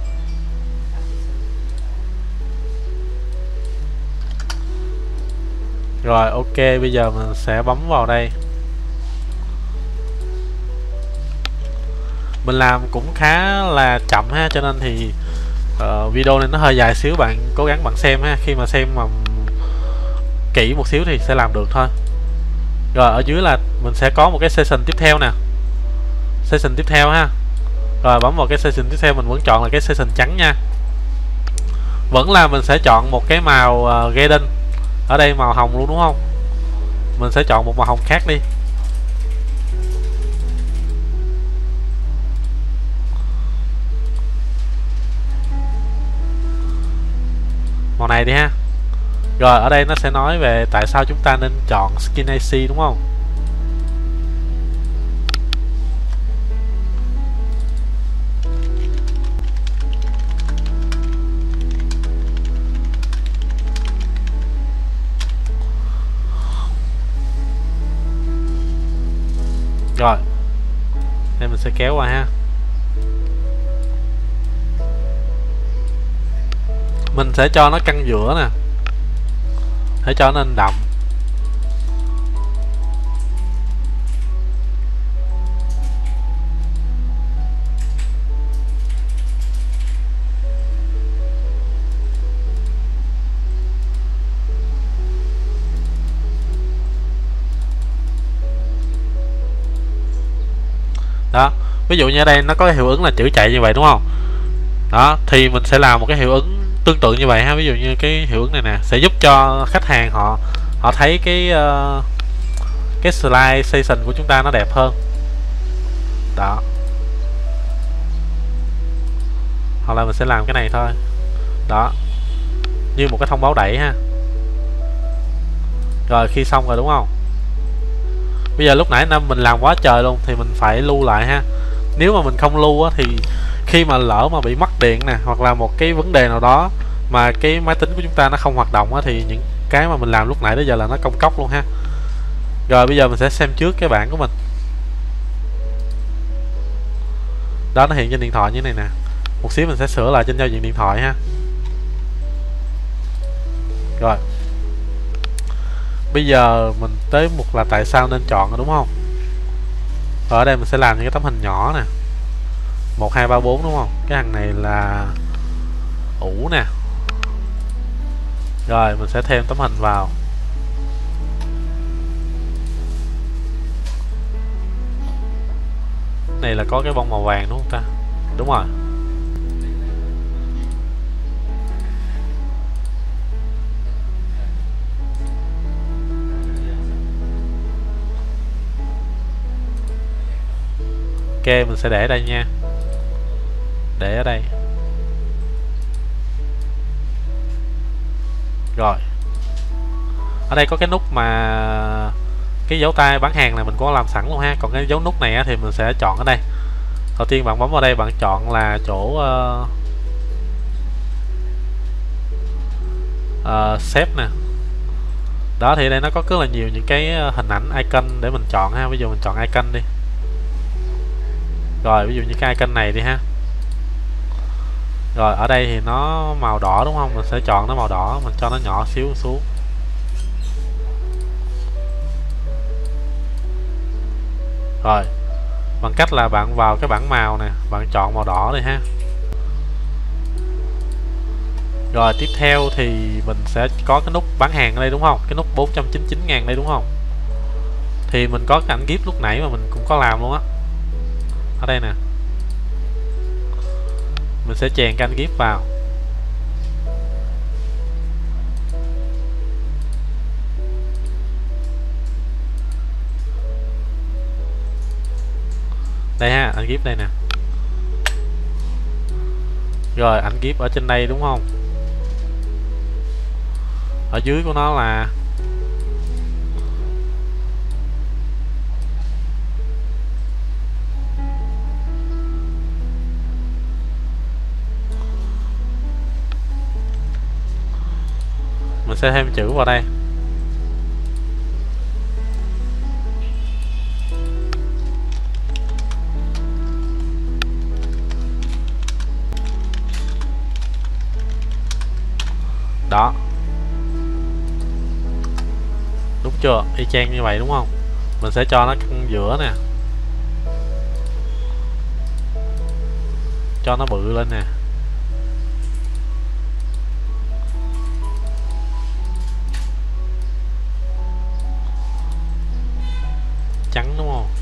[SPEAKER 1] Rồi ok, bây giờ mình sẽ bấm vào đây. Mình làm cũng khá là chậm ha, cho nên thì uh, video này nó hơi dài xíu, bạn cố gắng bạn xem ha, khi mà xem mà kỹ một xíu thì sẽ làm được thôi. Rồi ở dưới là mình sẽ có một cái session tiếp theo nè, session tiếp theo ha. Rồi bấm vào cái session tiếp theo, mình vẫn chọn là cái session trắng nha. Vẫn là mình sẽ chọn một cái màu uh, Garden, ở đây màu hồng luôn đúng không? Mình sẽ chọn một màu hồng khác đi. Màu này đi ha. Rồi ở đây nó sẽ nói về tại sao chúng ta nên chọn skin i xê đúng không? Rồi đây mình sẽ kéo qua ha. Mình sẽ cho nó căng giữa nè, để cho nó nên đậm. Đó, ví dụ như ở đây nó có cái hiệu ứng là chữ chạy như vậy đúng không? Đó, thì mình sẽ làm một cái hiệu ứng tương tự như vậy ha. Ví dụ như cái hiệu ứng này nè sẽ giúp cho khách hàng họ họ thấy cái uh, cái slide session của chúng ta nó đẹp hơn. Đó, hoặc là mình sẽ làm cái này thôi. Đó, như một cái thông báo đẩy ha. Rồi khi xong rồi đúng không? Bây giờ lúc nãy năm mình làm quá trời luôn thì mình phải lưu lại ha. Nếu mà mình không lưu á, thì khi mà lỡ mà bị mất điện nè, hoặc là một cái vấn đề nào đó mà cái máy tính của chúng ta nó không hoạt động á, thì những cái mà mình làm lúc nãy tới giờ là nó công cốc luôn ha. Rồi bây giờ mình sẽ xem trước cái bảng của mình. Đó, nó hiện trên điện thoại như thế này nè. Một xíu mình sẽ sửa lại trên giao diện điện thoại ha. Rồi bây giờ mình tới mục là tại sao nên chọn rồi đúng không? Ở đây mình sẽ làm những cái tấm hình nhỏ nè, một hai ba bốn đúng không? Cái thằng này là ủ nè. Rồi mình sẽ thêm tấm hình vào. Này là có cái bông màu vàng đúng không ta? Đúng rồi. Ok, mình sẽ để đây nha. để ở đây. Rồi ở đây có cái nút mà cái dấu tay bán hàng này mình có làm sẵn luôn ha. Còn cái dấu nút này á, thì mình sẽ chọn ở đây. Đầu tiên bạn bấm vào đây, bạn chọn là chỗ uh, uh, save nè. Đó thì đây nó có rất là nhiều những cái hình ảnh icon để mình chọn ha. Ví dụ mình chọn icon đi. Rồi ví dụ như cái icon này đi ha. Rồi ở đây thì nó màu đỏ đúng không? Mình sẽ chọn nó màu đỏ, mình cho nó nhỏ xíu xuống. Rồi bằng cách là bạn vào cái bảng màu nè, bạn chọn màu đỏ đi ha. Rồi tiếp theo thì mình sẽ có cái nút bán hàng ở đây đúng không? Cái nút bốn trăm chín mươi chín ngàn đây đúng không? Thì mình có cái ảnh gift lúc nãy mà mình cũng có làm luôn á. Ở đây nè. Mình sẽ chèn cái ảnh gift vào. Đây ha, ảnh gift đây nè. Rồi ảnh gift ở trên đây đúng không? Ở dưới của nó là mình sẽ thêm chữ vào đây. Đó. Đúng chưa? Y chang như vậy đúng không? Mình sẽ cho nó cân giữa nè. Cho nó bự lên nè. Trắng đúng không?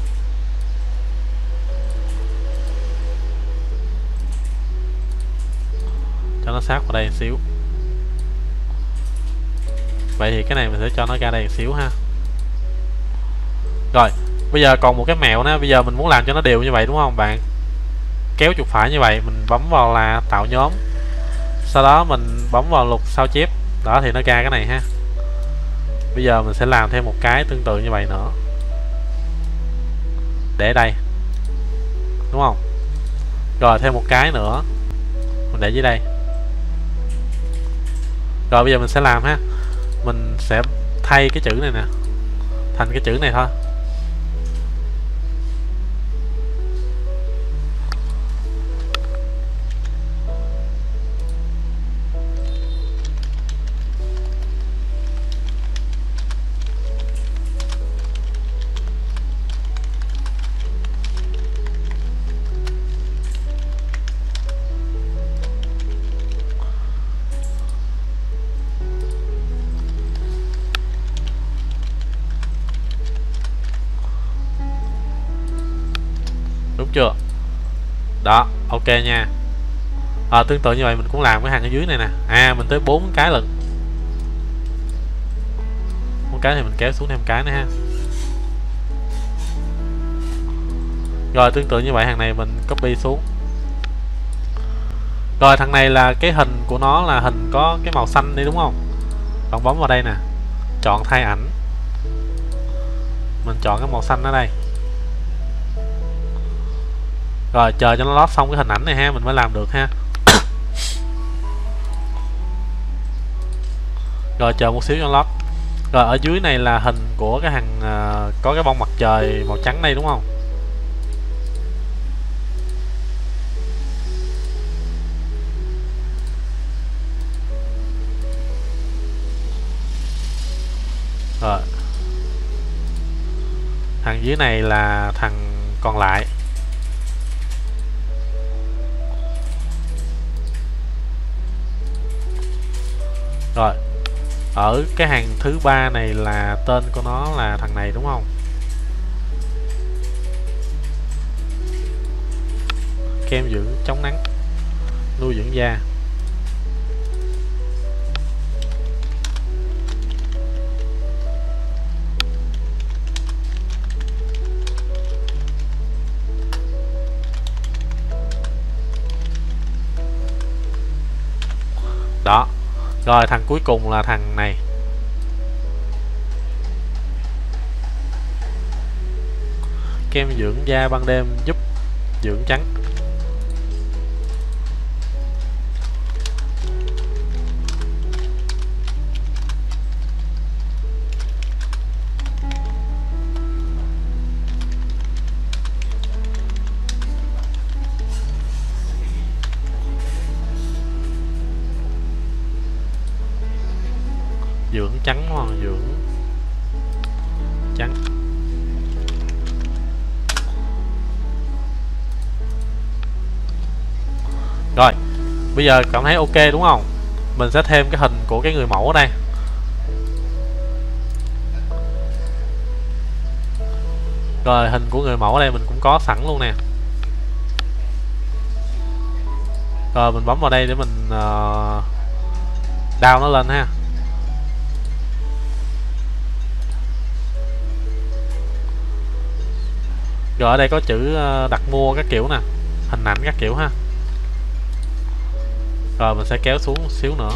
[SPEAKER 1] Cho nó sát vào đây một xíu. Vậy thì cái này mình sẽ cho nó ra đây một xíu ha. Rồi bây giờ còn một cái mẹo nữa. Bây giờ mình muốn làm cho nó đều như vậy đúng không? Bạn kéo chuột phải như vậy, mình bấm vào là tạo nhóm, sau đó mình bấm vào lục sao chép. Đó thì nó ra cái này ha. Bây giờ mình sẽ làm thêm một cái tương tự như vậy nữa, để đây đúng không? Rồi thêm một cái nữa mình để dưới đây. Rồi bây giờ mình sẽ làm ha. Mình sẽ thay cái chữ này nè thành cái chữ này thôi. Đúng chưa? Đó, ok nha. À, tương tự như vậy mình cũng làm cái hàng ở dưới này nè. À, mình tới bốn cái lần. Một cái thì mình kéo xuống thêm cái nữa ha. Rồi tương tự như vậy hàng này mình copy xuống. Rồi thằng này là cái hình của nó là hình có cái màu xanh đi đúng không? Bạn bấm vào đây nè, chọn thay ảnh. Mình chọn cái màu xanh ở đây. Rồi chờ cho nó load xong cái hình ảnh này ha, mình mới làm được ha. Rồi chờ một xíu cho nó load. Rồi ở dưới này là hình của cái hàng uh, có cái bông mặt trời màu trắng đây đúng không? Rồi thằng dưới này là thằng còn lại. Rồi ở cái hàng thứ ba này là tên của nó là thằng này đúng không? Kem dưỡng chống nắng, nuôi dưỡng da. Đó. Rồi thằng cuối cùng là thằng này. Kem dưỡng da ban đêm giúp dưỡng trắng. Dưỡng trắng đúng không? Dưỡng trắng. Rồi, bây giờ cảm thấy ok đúng không? Mình sẽ thêm cái hình của cái người mẫu ở đây. Rồi, hình của người mẫu ở đây mình cũng có sẵn luôn nè. Rồi, mình bấm vào đây để mình uh, down nó lên ha. Rồi ở đây có chữ đặt mua các kiểu nè, hình ảnh các kiểu ha. Rồi mình sẽ kéo xuống xíu nữa.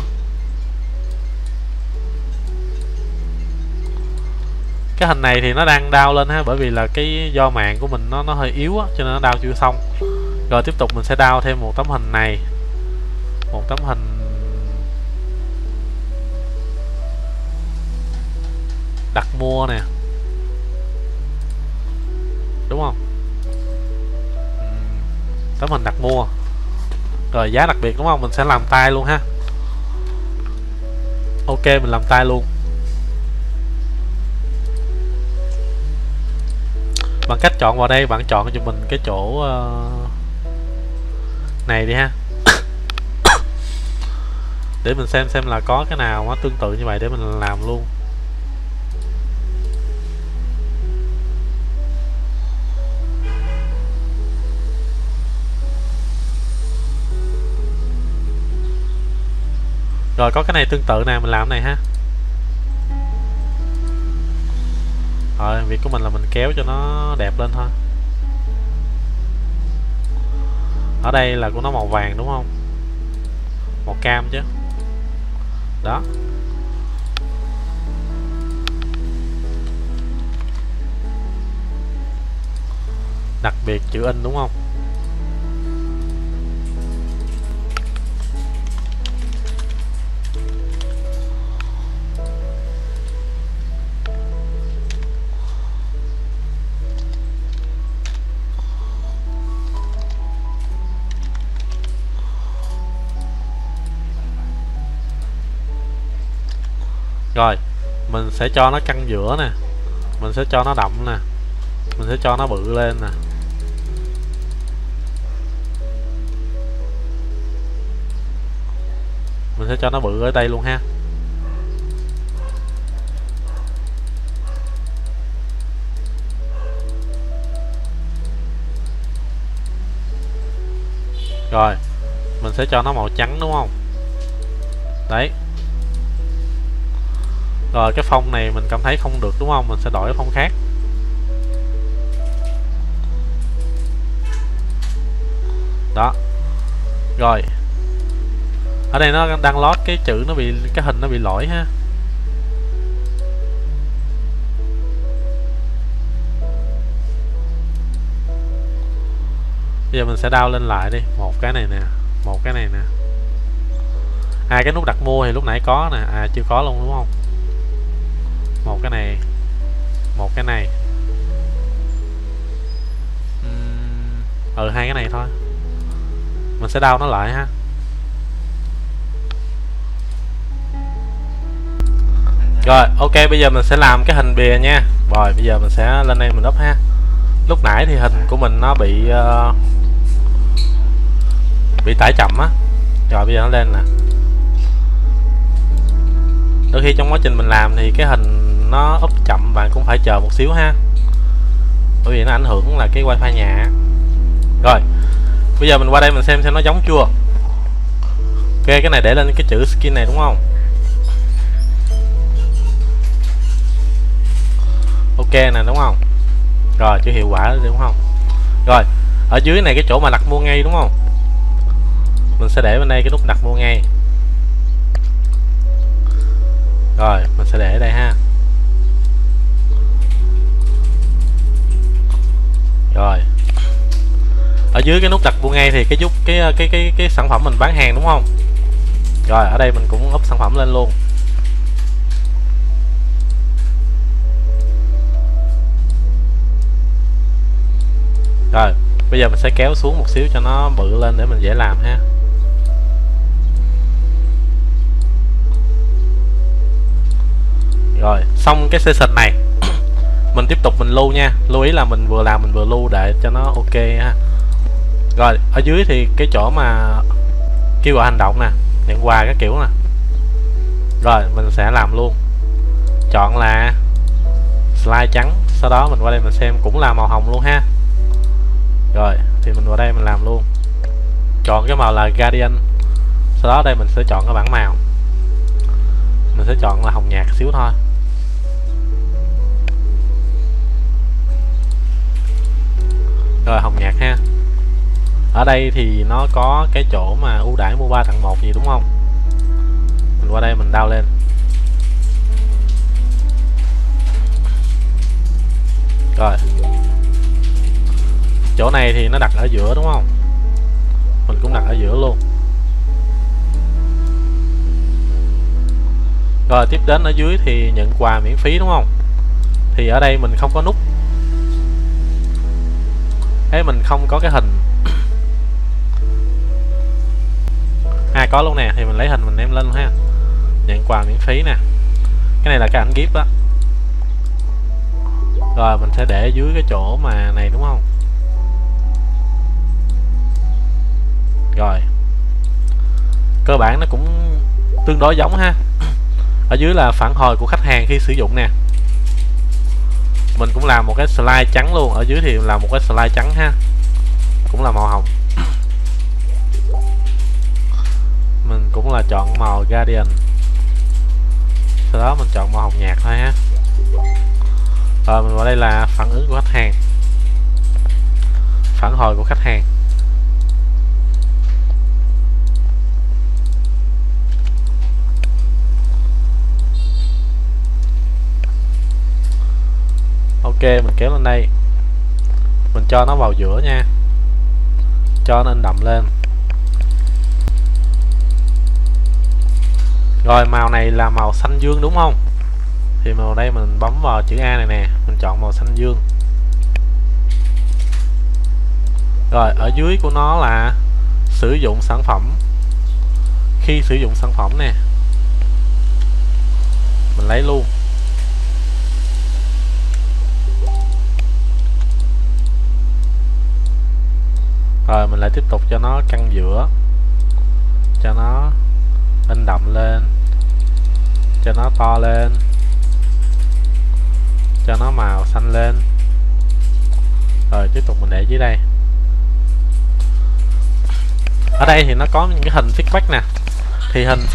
[SPEAKER 1] Cái hình này thì nó đang down lên ha, bởi vì là cái do mạng của mình nó nó hơi yếu á, cho nên nó down chưa xong. Rồi tiếp tục mình sẽ down thêm một tấm hình này, một tấm hình đặt mua nè, đúng không? Tấm hình đặt mua. Rồi giá đặc biệt đúng không? Mình sẽ làm tay luôn ha. Ok, mình làm tay luôn bằng cách chọn vào đây. Bạn chọn cho mình cái chỗ uh, này đi ha. Để mình xem xem là có cái nào nó tương tự như vậy để mình làm luôn. Rồi có cái này tương tự nè, mình làm cái này ha. Rồi việc của mình là mình kéo cho nó đẹp lên thôi. Ở đây là của nó màu vàng đúng không? Màu cam chứ. Đó. Đặc biệt chữ in đúng không? Rồi mình sẽ cho nó căng giữa nè, mình sẽ cho nó đậm nè, mình sẽ cho nó bự lên nè. Mình sẽ cho nó bự ở đây luôn ha. Rồi mình sẽ cho nó màu trắng đúng không? Đấy. Rồi cái phông này mình cảm thấy không được đúng không? Mình sẽ đổi cái phông khác. Đó. Rồi ở đây nó đang lót cái chữ, nó bị cái hình nó bị lỗi ha. Bây giờ mình sẽ down lên lại đi. Một cái này nè, một cái này nè. À cái nút đặt mua thì lúc nãy có nè. À chưa có luôn đúng không? Một cái này, một cái này. uhm, Ừ hai cái này thôi. Mình sẽ down nó lại ha. Rồi ok, bây giờ mình sẽ làm cái hình bìa nha. Rồi bây giờ mình sẽ lên đây mình up ha. Lúc nãy thì hình của mình nó bị uh, bị tải chậm á. Rồi bây giờ nó lên nè. Đôi khi trong quá trình mình làm thì cái hình nó up chậm, bạn cũng phải chờ một xíu ha, bởi vì nó ảnh hưởng là cái wifi nhà. Rồi bây giờ mình qua đây mình xem xem nó giống chưa. Ok, cái này để lên cái chữ skin này đúng không? Ok nè đúng không? Rồi chữ hiệu quả đúng không? Rồi ở dưới này cái chỗ mà đặt mua ngay đúng không? Mình sẽ để bên đây cái nút đặt mua ngay. Rồi mình sẽ để ở đây ha. Rồi ở dưới cái nút đặt mua ngay thì cái giúp cái cái cái cái sản phẩm mình bán hàng đúng không? Rồi ở đây mình cũng up sản phẩm lên luôn. Rồi bây giờ mình sẽ kéo xuống một xíu cho nó bự lên để mình dễ làm ha. Rồi xong cái session này mình tiếp tục mình lưu nha. Lưu ý là mình vừa làm mình vừa lưu để cho nó ok ha. Rồi ở dưới thì cái chỗ mà kêu gọi hành động nè, nhận quà các kiểu nè. Rồi mình sẽ làm luôn. Chọn là slide trắng, sau đó mình qua đây mình xem cũng là màu hồng luôn ha. Rồi thì mình vào đây mình làm luôn. Chọn cái màu là Guardian. Sau đó đây mình sẽ chọn cái bảng màu. Mình sẽ chọn là hồng nhạt xíu thôi. Rồi hồng nhạt ha. Ở đây thì nó có cái chỗ mà ưu đãi mua ba tặng một gì đúng không? Mình qua đây mình down lên. Rồi chỗ này thì nó đặt ở giữa đúng không? Mình cũng đặt ở giữa luôn. Rồi tiếp đến ở dưới thì nhận quà miễn phí đúng không? Thì ở đây mình không có nút. Thế mình không có cái hình. À có luôn nè, thì mình lấy hình mình đem lên luôn ha. Nhận quà miễn phí nè. Cái này là cái ảnh gift đó. Rồi mình sẽ để dưới cái chỗ mà này đúng không? Rồi cơ bản nó cũng tương đối giống ha. Ở dưới là phản hồi của khách hàng khi sử dụng nè. Mình cũng làm một cái slide trắng luôn. Ở dưới thì làm một cái slide trắng ha, cũng là màu hồng. Mình cũng là chọn màu Guardian. Sau đó mình chọn màu hồng nhạt thôi ha. Rồi mình vào đây là phản ứng của khách hàng, phản hồi của khách hàng. Ok mình kéo lên đây. Mình cho nó vào giữa nha. Cho nó in đậm lên. Rồi màu này là màu xanh dương đúng không? Thì màu đây mình bấm vào chữ A này nè. Mình chọn màu xanh dương. Rồi ở dưới của nó là sử dụng sản phẩm. Khi sử dụng sản phẩm nè, mình lấy luôn. Rồi mình lại tiếp tục cho nó căng giữa, cho nó in đậm lên, cho nó to lên, cho nó màu xanh lên. Rồi tiếp tục mình để dưới đây. Ở đây thì nó có những cái hình feedback nè. Thì hình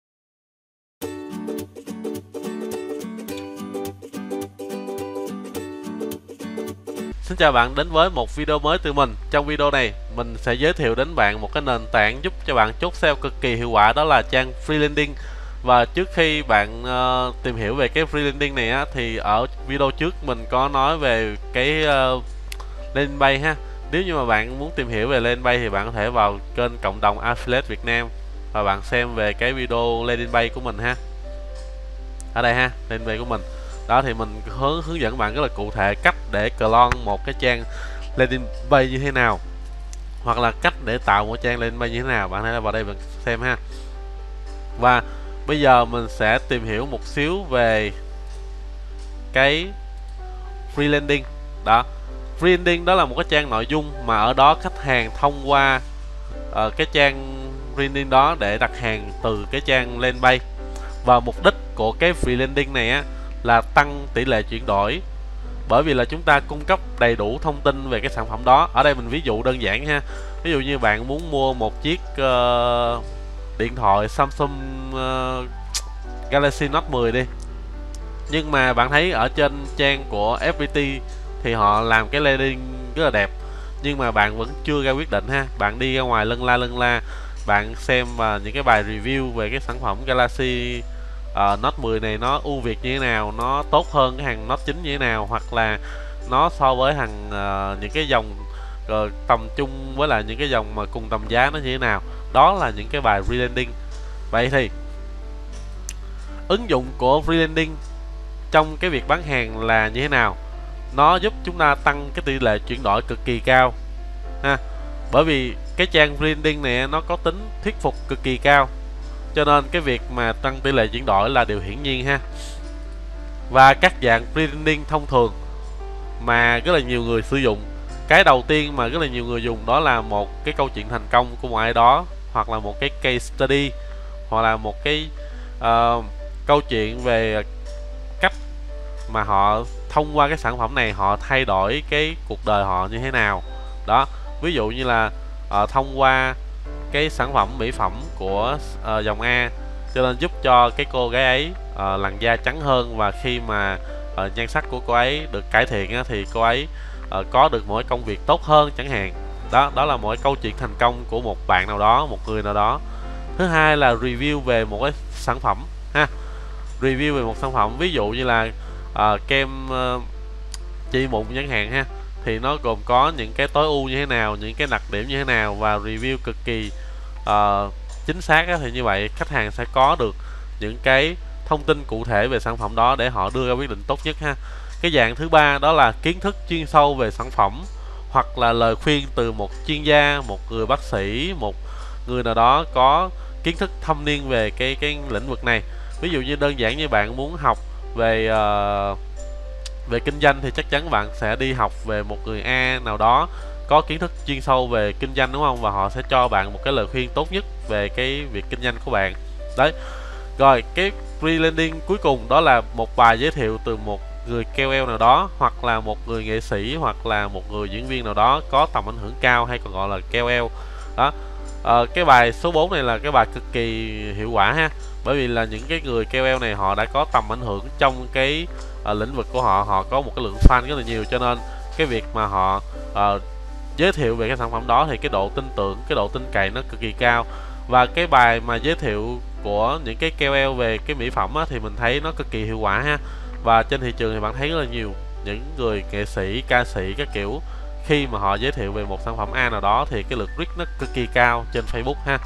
[SPEAKER 1] Xin chào bạn đến với một video mới từ mình. Trong video này mình sẽ giới thiệu đến bạn một cái nền tảng giúp cho bạn chốt sale cực kỳ hiệu quả, đó là trang Freelanding. Và trước khi bạn uh, tìm hiểu về cái Freelanding này á, thì ở video trước mình có nói về cái uh, landing page ha. Nếu như mà bạn muốn tìm hiểu về landing page thì bạn có thể vào kênh cộng đồng Affiliate Việt Nam và bạn xem về cái video landing page của mình ha. Ở đây ha, landing page của mình. Đó thì mình hướng hướng dẫn bạn rất là cụ thể cách để clone một cái trang landing page như thế nào, hoặc là cách để tạo một trang landing page như thế nào. Bạn hãy vào đây bạn xem ha. Và bây giờ mình sẽ tìm hiểu một xíu về cái Freelanding. Đó, Freelanding đó là một cái trang nội dung mà ở đó khách hàng thông qua uh, cái trang Freelanding đó để đặt hàng từ cái trang landing page. Và mục đích của cái Freelanding này á là tăng tỷ lệ chuyển đổi, bởi vì là chúng ta cung cấp đầy đủ thông tin về cái sản phẩm đó. Ở đây mình ví dụ đơn giản ha. Ví dụ như bạn muốn mua một chiếc uh, điện thoại Samsung uh, Galaxy Note mười đi, nhưng mà bạn thấy ở trên trang của ép pê tê thì họ làm cái landing rất là đẹp, nhưng mà bạn vẫn chưa ra quyết định ha. Bạn đi ra ngoài lân la lân la, bạn xem và uh, những cái bài review về cái sản phẩm Galaxy uh, Note mười này nó ưu việt như thế nào, nó tốt hơn cái hàng Note chín như thế nào, hoặc là nó so với hàng uh, những cái dòng uh, tầm trung với lại những cái dòng mà cùng tầm giá nó như thế nào. Đó là những cái bài relanding. Vậy thì ứng dụng của relanding trong cái việc bán hàng là như thế nào? Nó giúp chúng ta tăng cái tỷ lệ chuyển đổi cực kỳ cao ha. Bởi vì cái trang relanding này nó có tính thuyết phục cực kỳ cao, cho nên cái việc mà tăng tỷ lệ chuyển đổi là điều hiển nhiên ha. Và các dạng relanding thông thường mà rất là nhiều người sử dụng, cái đầu tiên mà rất là nhiều người dùng đó là một cái câu chuyện thành công của một ai đó, hoặc là một cái case study, hoặc là một cái uh, câu chuyện về cách mà họ thông qua cái sản phẩm này họ thay đổi cái cuộc đời họ như thế nào đó. Ví dụ như là uh, thông qua cái sản phẩm mỹ phẩm của uh, dòng A, cho nên giúp cho cái cô gái ấy uh, làn da trắng hơn, và khi mà uh, nhan sắc của cô ấy được cải thiện á, thì cô ấy uh, có được một công việc tốt hơn chẳng hạn. Đó, đó là một cái câu chuyện thành công của một bạn nào đó, một người nào đó. Thứ hai là review về một cái sản phẩm ha. Review về một sản phẩm, ví dụ như là uh, kem uh, trị mụn chẳng hạn ha, thì nó gồm có những cái tối ưu như thế nào, những cái đặc điểm như thế nào, và review cực kỳ uh, chính xác á, thì như vậy khách hàng sẽ có được những cái thông tin cụ thể về sản phẩm đó để họ đưa ra quyết định tốt nhất ha. Cái dạng thứ ba đó là kiến thức chuyên sâu về sản phẩm, hoặc là lời khuyên từ một chuyên gia, một người bác sĩ, một người nào đó có kiến thức thâm niên về cái cái lĩnh vực này. Ví dụ như đơn giản như bạn muốn học về uh, về kinh doanh thì chắc chắn bạn sẽ đi học về một người A nào đó có kiến thức chuyên sâu về kinh doanh, đúng không? Và họ sẽ cho bạn một cái lời khuyên tốt nhất về cái việc kinh doanh của bạn. Đấy. Rồi cái relanding cuối cùng đó là một bài giới thiệu từ một người K O L nào đó, hoặc là một người nghệ sĩ, hoặc là một người diễn viên nào đó có tầm ảnh hưởng cao, hay còn gọi là K O L đó. À, cái bài số bốn này là cái bài cực kỳ hiệu quả ha, bởi vì là những cái người K O L này họ đã có tầm ảnh hưởng trong cái uh, lĩnh vực của họ, họ có một cái lượng fan rất là nhiều, cho nên cái việc mà họ uh, giới thiệu về cái sản phẩm đó thì cái độ tin tưởng, cái độ tin cậy nó cực kỳ cao. Và cái bài mà giới thiệu của những cái K O L về cái mỹ phẩm á, thì mình thấy nó cực kỳ hiệu quả ha. Và trên thị trường thì bạn thấy rất là nhiều những người nghệ sĩ, ca sĩ các kiểu, khi mà họ giới thiệu về một sản phẩm A nào đó thì cái lượt reach nó cực kỳ cao trên Facebook ha.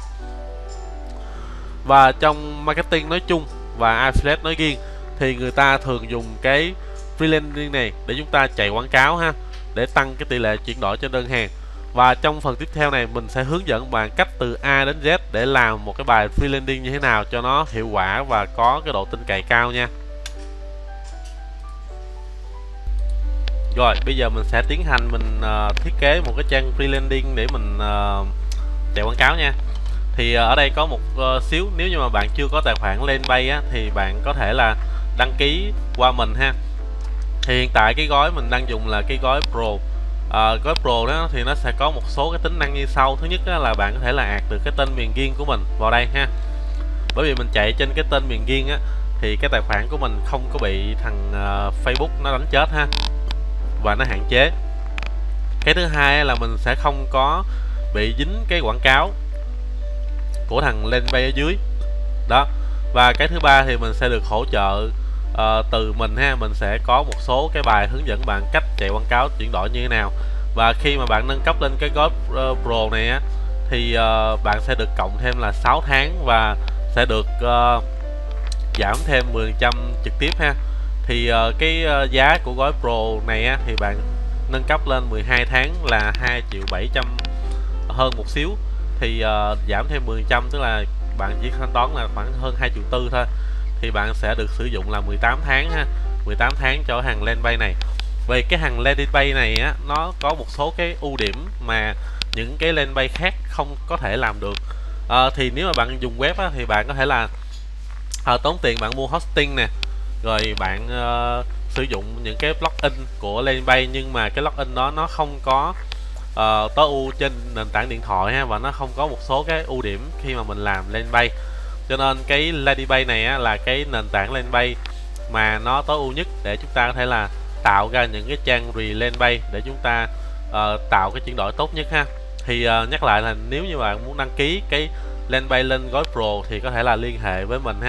[SPEAKER 1] Và trong marketing nói chung và affiliate nói riêng thì người ta thường dùng cái freelancing này để chúng ta chạy quảng cáo ha, để tăng cái tỷ lệ chuyển đổi trên đơn hàng. Và trong phần tiếp theo này mình sẽ hướng dẫn bạn cách từ A đến Z để làm một cái bài freelancing như thế nào cho nó hiệu quả và có cái độ tin cậy cao nha. Rồi bây giờ mình sẽ tiến hành mình uh, thiết kế một cái trang freelancing để mình uh, chạy quảng cáo nha. Thì uh, ở đây có một uh, xíu, nếu như mà bạn chưa có tài khoản Landpay á, thì bạn có thể là đăng ký qua mình ha. Thì hiện tại cái gói mình đang dùng là cái gói Pro. uh, Gói Pro đó thì nó sẽ có một số cái tính năng như sau. Thứ nhất là bạn có thể là add được cái tên miền riêng của mình vào đây ha. Bởi vì mình chạy trên cái tên miền riêng á, thì cái tài khoản của mình không có bị thằng uh, Facebook nó đánh chết ha, và nó hạn chế. Cái thứ hai là mình sẽ không có bị dính cái quảng cáo của thằng Landpay ở dưới đó. Và cái thứ ba thì mình sẽ được hỗ trợ uh, từ mình ha. Mình sẽ có một số cái bài hướng dẫn bạn cách chạy quảng cáo chuyển đổi như thế nào. Và khi mà bạn nâng cấp lên cái gói uh, Pro này á, thì uh, bạn sẽ được cộng thêm là sáu tháng, và sẽ được uh, giảm thêm mười phần trăm trực tiếp ha. Thì uh, cái uh, giá của gói Pro này á, thì bạn nâng cấp lên mười hai tháng là hai triệu bảy trăm hơn một xíu, thì uh, giảm thêm mười phần trăm, tức là bạn chỉ thanh toán là khoảng hơn hai triệu tư thôi, thì bạn sẽ được sử dụng là mười tám tháng ha, mười tám tháng cho hàng Landpay này. Về cái hàng Landpay này á, nó có một số cái ưu điểm mà những cái Landpay khác không có thể làm được. Uh, thì nếu mà bạn dùng web á, thì bạn có thể là uh, tốn tiền bạn mua hosting nè, rồi bạn uh, sử dụng những cái plugin của Landpay, nhưng mà cái plugin đó nó không có uh, tối ưu trên nền tảng điện thoại ha, và nó không có một số cái ưu điểm khi mà mình làm Landpay. Cho nên cái Landpay này á, là cái nền tảng Landpay mà nó tối ưu nhất để chúng ta có thể là tạo ra những cái trang re-Landpay để chúng ta uh, tạo cái chuyển đổi tốt nhất ha. Thì uh, nhắc lại là nếu như bạn muốn đăng ký cái Landpay lên gói Pro thì có thể là liên hệ với mình ha.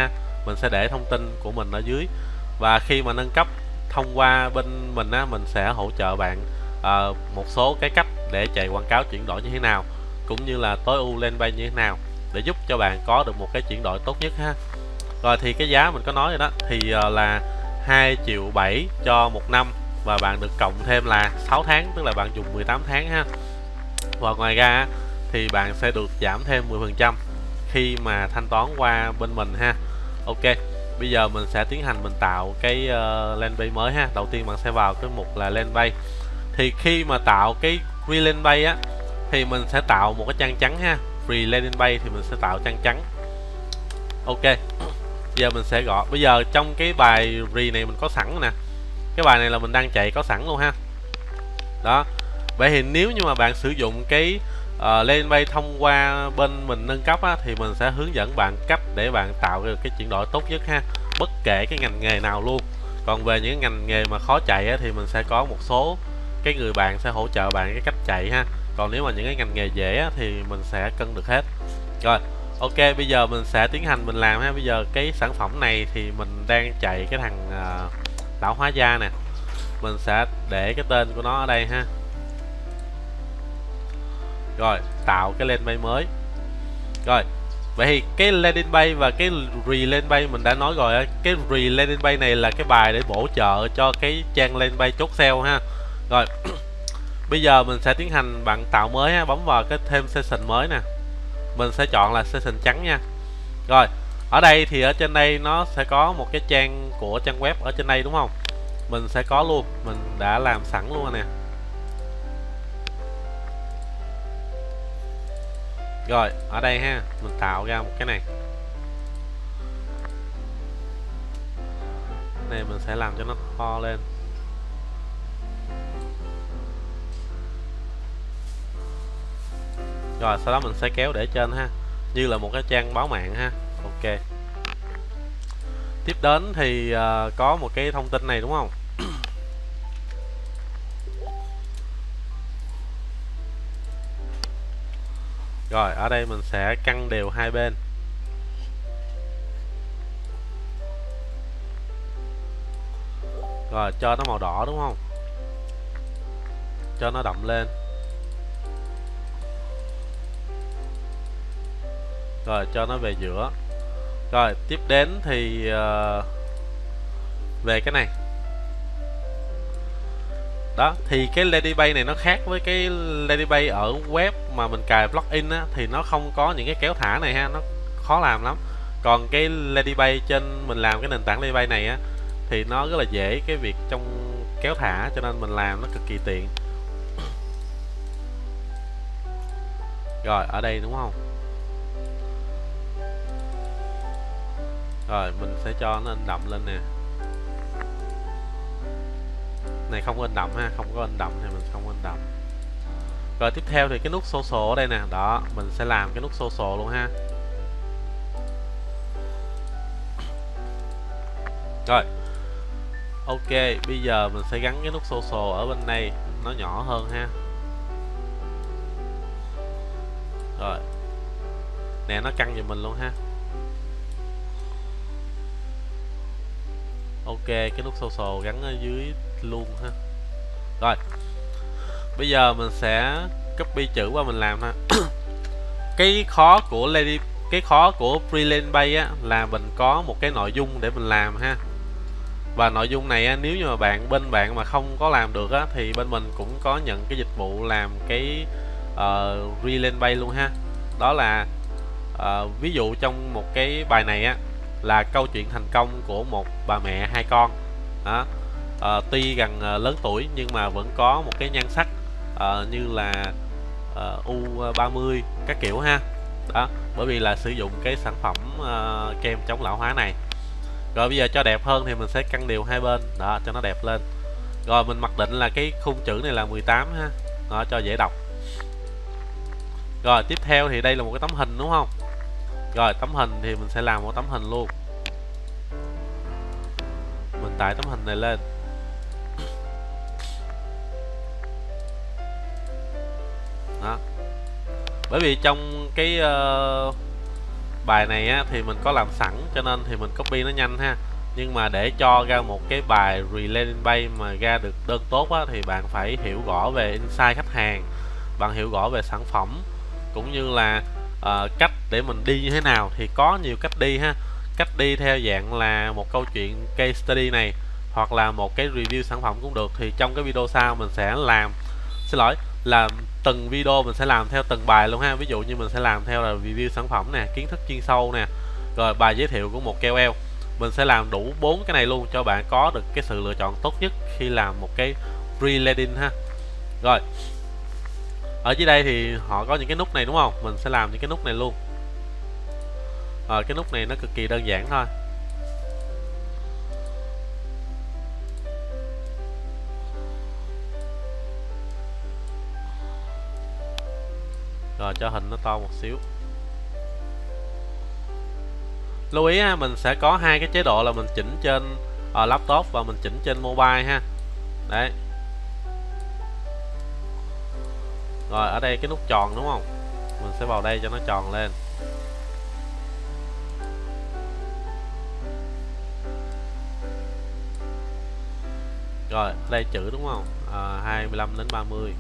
[SPEAKER 1] mình sẽ để thông tin của mình ở dưới. Và khi mà nâng cấp thông qua bên mình á, mình sẽ hỗ trợ bạn uh, một số cái cách để chạy quảng cáo chuyển đổi như thế nào, cũng như là tối ưu landing page như thế nào để giúp cho bạn có được một cái chuyển đổi tốt nhất ha. Rồi thì cái giá mình có nói rồi đó, thì uh, là hai triệu bảy cho một năm, và bạn được cộng thêm là sáu tháng, tức là bạn dùng mười tám tháng ha. Và ngoài ra thì bạn sẽ được giảm thêm mười phần trăm khi mà thanh toán qua bên mình ha. Ok, bây giờ mình sẽ tiến hành mình tạo cái uh, landing page mới ha. Đầu tiên bạn sẽ vào cái mục là landing page. Thì khi mà tạo cái free landing page á, thì mình sẽ tạo một cái trang trắng ha. Free landing page thì mình sẽ tạo trang trắng. Ok, giờ mình sẽ gọi, bây giờ trong cái bài re này mình có sẵn nè, cái bài này là mình đang chạy có sẵn luôn ha. Đó, vậy thì nếu như mà bạn sử dụng cái uh, landing page thông qua bên mình nâng cấp á, thì mình sẽ hướng dẫn bạn cách để bạn tạo được cái chuyển đổi tốt nhất ha, bất kể cái ngành nghề nào luôn. Còn về những ngành nghề mà khó chạy á, thì mình sẽ có một số cái người bạn sẽ hỗ trợ bạn cái cách chạy ha. Còn nếu mà những cái ngành nghề dễ á, thì mình sẽ cân được hết. Rồi, ok, bây giờ mình sẽ tiến hành mình làm ha. Bây giờ cái sản phẩm này thì mình đang chạy cái thằng uh, lão hóa da nè. Mình sẽ để cái tên của nó ở đây ha. Rồi, tạo cái landing page mới. Rồi, vậy thì cái landing page và cái re landing page mình đã nói rồi á. Cái re landing page này là cái bài để bổ trợ cho cái trang landing page chốt sale ha. Rồi, bây giờ mình sẽ tiến hành bạn tạo mới ha. Bấm vào cái thêm session mới nè. Mình sẽ chọn là session trắng nha. Rồi, ở đây thì ở trên đây nó sẽ có một cái trang của trang web ở trên đây đúng không? Mình sẽ có luôn, mình đã làm sẵn luôn nè. Rồi, ở đây ha, mình tạo ra một cái này. Này mình sẽ làm cho nó to lên. Rồi, sau đó mình sẽ kéo để trên ha, như là một cái trang báo mạng ha. Ok. Tiếp đến thì uh, có một cái thông tin này đúng không? Rồi, ở đây mình sẽ cân đều hai bên. Rồi, cho nó màu đỏ đúng không? Cho nó đậm lên. Rồi, cho nó về giữa. Rồi, tiếp đến thì uh, về cái này. Đó, thì cái landing page này nó khác với cái landing page ở web mà mình cài plugin á, thì nó không có những cái kéo thả này ha, nó khó làm lắm. Còn cái landing page trên mình làm cái nền tảng landing page này á, thì nó rất là dễ cái việc trong kéo thả, cho nên mình làm nó cực kỳ tiện. Rồi, ở đây đúng không? Rồi, mình sẽ cho nó in đậm lên nè. Này không có in đậm ha, không có in đậm thì mình không có in đậm. Rồi tiếp theo thì cái nút social ở đây nè, đó, mình sẽ làm cái nút social luôn ha. Rồi. Ok, bây giờ mình sẽ gắn cái nút social ở bên đây, nó nhỏ hơn ha. Rồi. Nè, nó căng giùm mình luôn ha. Ok, cái nút social gắn ở dưới luôn ha. Rồi, bây giờ mình sẽ copy chữ qua mình làm ha. Cái khó của lady cái khó của free landing page á là mình có một cái nội dung để mình làm ha. Và nội dung này á, nếu như mà bạn bên bạn mà không có làm được á, thì bên mình cũng có nhận cái dịch vụ làm cái uh, free landing page luôn ha. Đó là uh, ví dụ trong một cái bài này á là câu chuyện thành công của một bà mẹ hai con đó. Uh, tuy gần uh, lớn tuổi nhưng mà vẫn có một cái nhan sắc uh, như là uh, U ba mươi các kiểu ha. Đó, bởi vì là sử dụng cái sản phẩm uh, kem chống lão hóa này. Rồi bây giờ cho đẹp hơn thì mình sẽ cân đều hai bên đó cho nó đẹp lên. Rồi mình mặc định là cái khung chữ này là mười tám ha, đó cho dễ đọc. Rồi tiếp theo thì đây là một cái tấm hình đúng không? Rồi tấm hình thì mình sẽ làm một tấm hình luôn. Mình tải tấm hình này lên. Đó. Bởi vì trong cái uh, bài này á thì mình có làm sẵn cho nên thì mình copy nó nhanh ha. Nhưng mà để cho ra một cái bài re-landing page mà ra được đơn tốt á, thì bạn phải hiểu rõ về insight khách hàng, bạn hiểu rõ về sản phẩm, cũng như là uh, cách để mình đi như thế nào. Thì có nhiều cách đi ha. Cách đi theo dạng là một câu chuyện case study này, hoặc là một cái review sản phẩm cũng được. Thì trong cái video sau mình sẽ làm, xin lỗi, là từng video mình sẽ làm theo từng bài luôn ha. Ví dụ như mình sẽ làm theo là review sản phẩm nè, kiến thức chuyên sâu nè, rồi bài giới thiệu của một ca o lờ. Mình sẽ làm đủ bốn cái này luôn cho bạn có được cái sự lựa chọn tốt nhất khi làm một cái pre-landing ha. Rồi, ở dưới đây thì họ có những cái nút này đúng không? Mình sẽ làm những cái nút này luôn. Rồi, cái nút này nó cực kỳ đơn giản thôi. Rồi, cho hình nó to một xíu. Lưu ý ha, mình sẽ có hai cái chế độ là mình chỉnh trên uh, laptop và mình chỉnh trên mobile ha. Đấy. Rồi, ở đây cái nút tròn đúng không? Mình sẽ vào đây cho nó tròn lên. Rồi, đây chữ đúng không? À, hai mươi lăm đến ba mươi.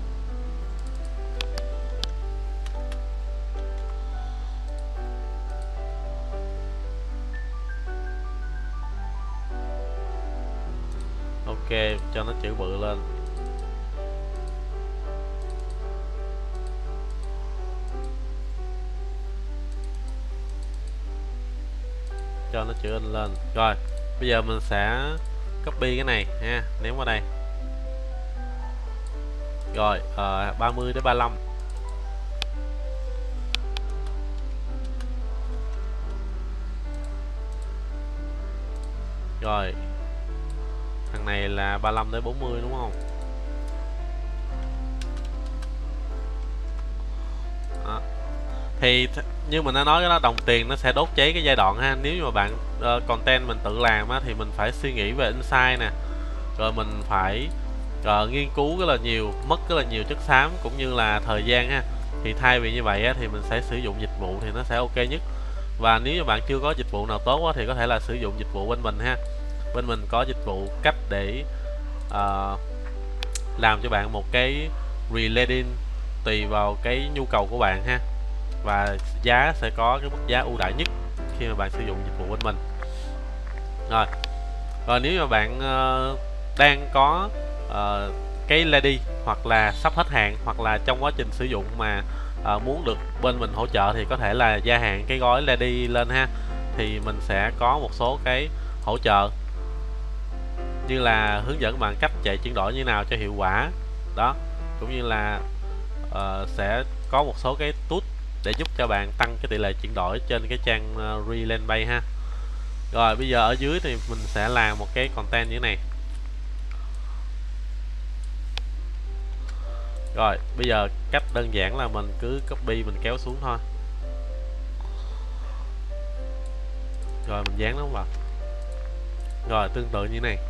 [SPEAKER 1] Ok, cho nó chữ bự lên. Cho nó chữ in lên. Rồi, bây giờ mình sẽ copy cái này ha, ném vào đây. Rồi, uh, ba mươi đến ba mươi lăm. Rồi, thằng này là ba mươi lăm đến bốn mươi đúng không? Đó. Thì th như mình đã nói đó, đồng tiền nó sẽ đốt cháy cái giai đoạn ha. Nếu như mà bạn uh, content mình tự làm á, thì mình phải suy nghĩ về insight nè, rồi mình phải uh, nghiên cứu rất là nhiều, mất rất là nhiều chất xám cũng như là thời gian ha. Thì thay vì như vậy á, thì mình sẽ sử dụng dịch vụ thì nó sẽ ok nhất. Và nếu như bạn chưa có dịch vụ nào tốt á, thì có thể là sử dụng dịch vụ bên mình ha. Bên mình có dịch vụ cách để uh, làm cho bạn một cái re-landing tùy vào cái nhu cầu của bạn ha. Và giá sẽ có cái mức giá ưu đãi nhất khi mà bạn sử dụng dịch vụ bên mình. Rồi, rồi nếu mà bạn uh, đang có uh, cái lady hoặc là sắp hết hạn, hoặc là trong quá trình sử dụng mà uh, muốn được bên mình hỗ trợ, thì có thể là gia hạn cái gói lady lên ha. Thì mình sẽ có một số cái hỗ trợ như là hướng dẫn bạn cách chạy chuyển đổi như nào cho hiệu quả đó, cũng như là uh, sẽ có một số cái tool để giúp cho bạn tăng cái tỷ lệ chuyển đổi trên cái trang uh, re-landing page ha. Rồi bây giờ ở dưới thì mình sẽ làm một cái content như thế này. Rồi bây giờ cách đơn giản là mình cứ copy, mình kéo xuống thôi. Rồi mình dán nó vào. Rồi tương tự như này.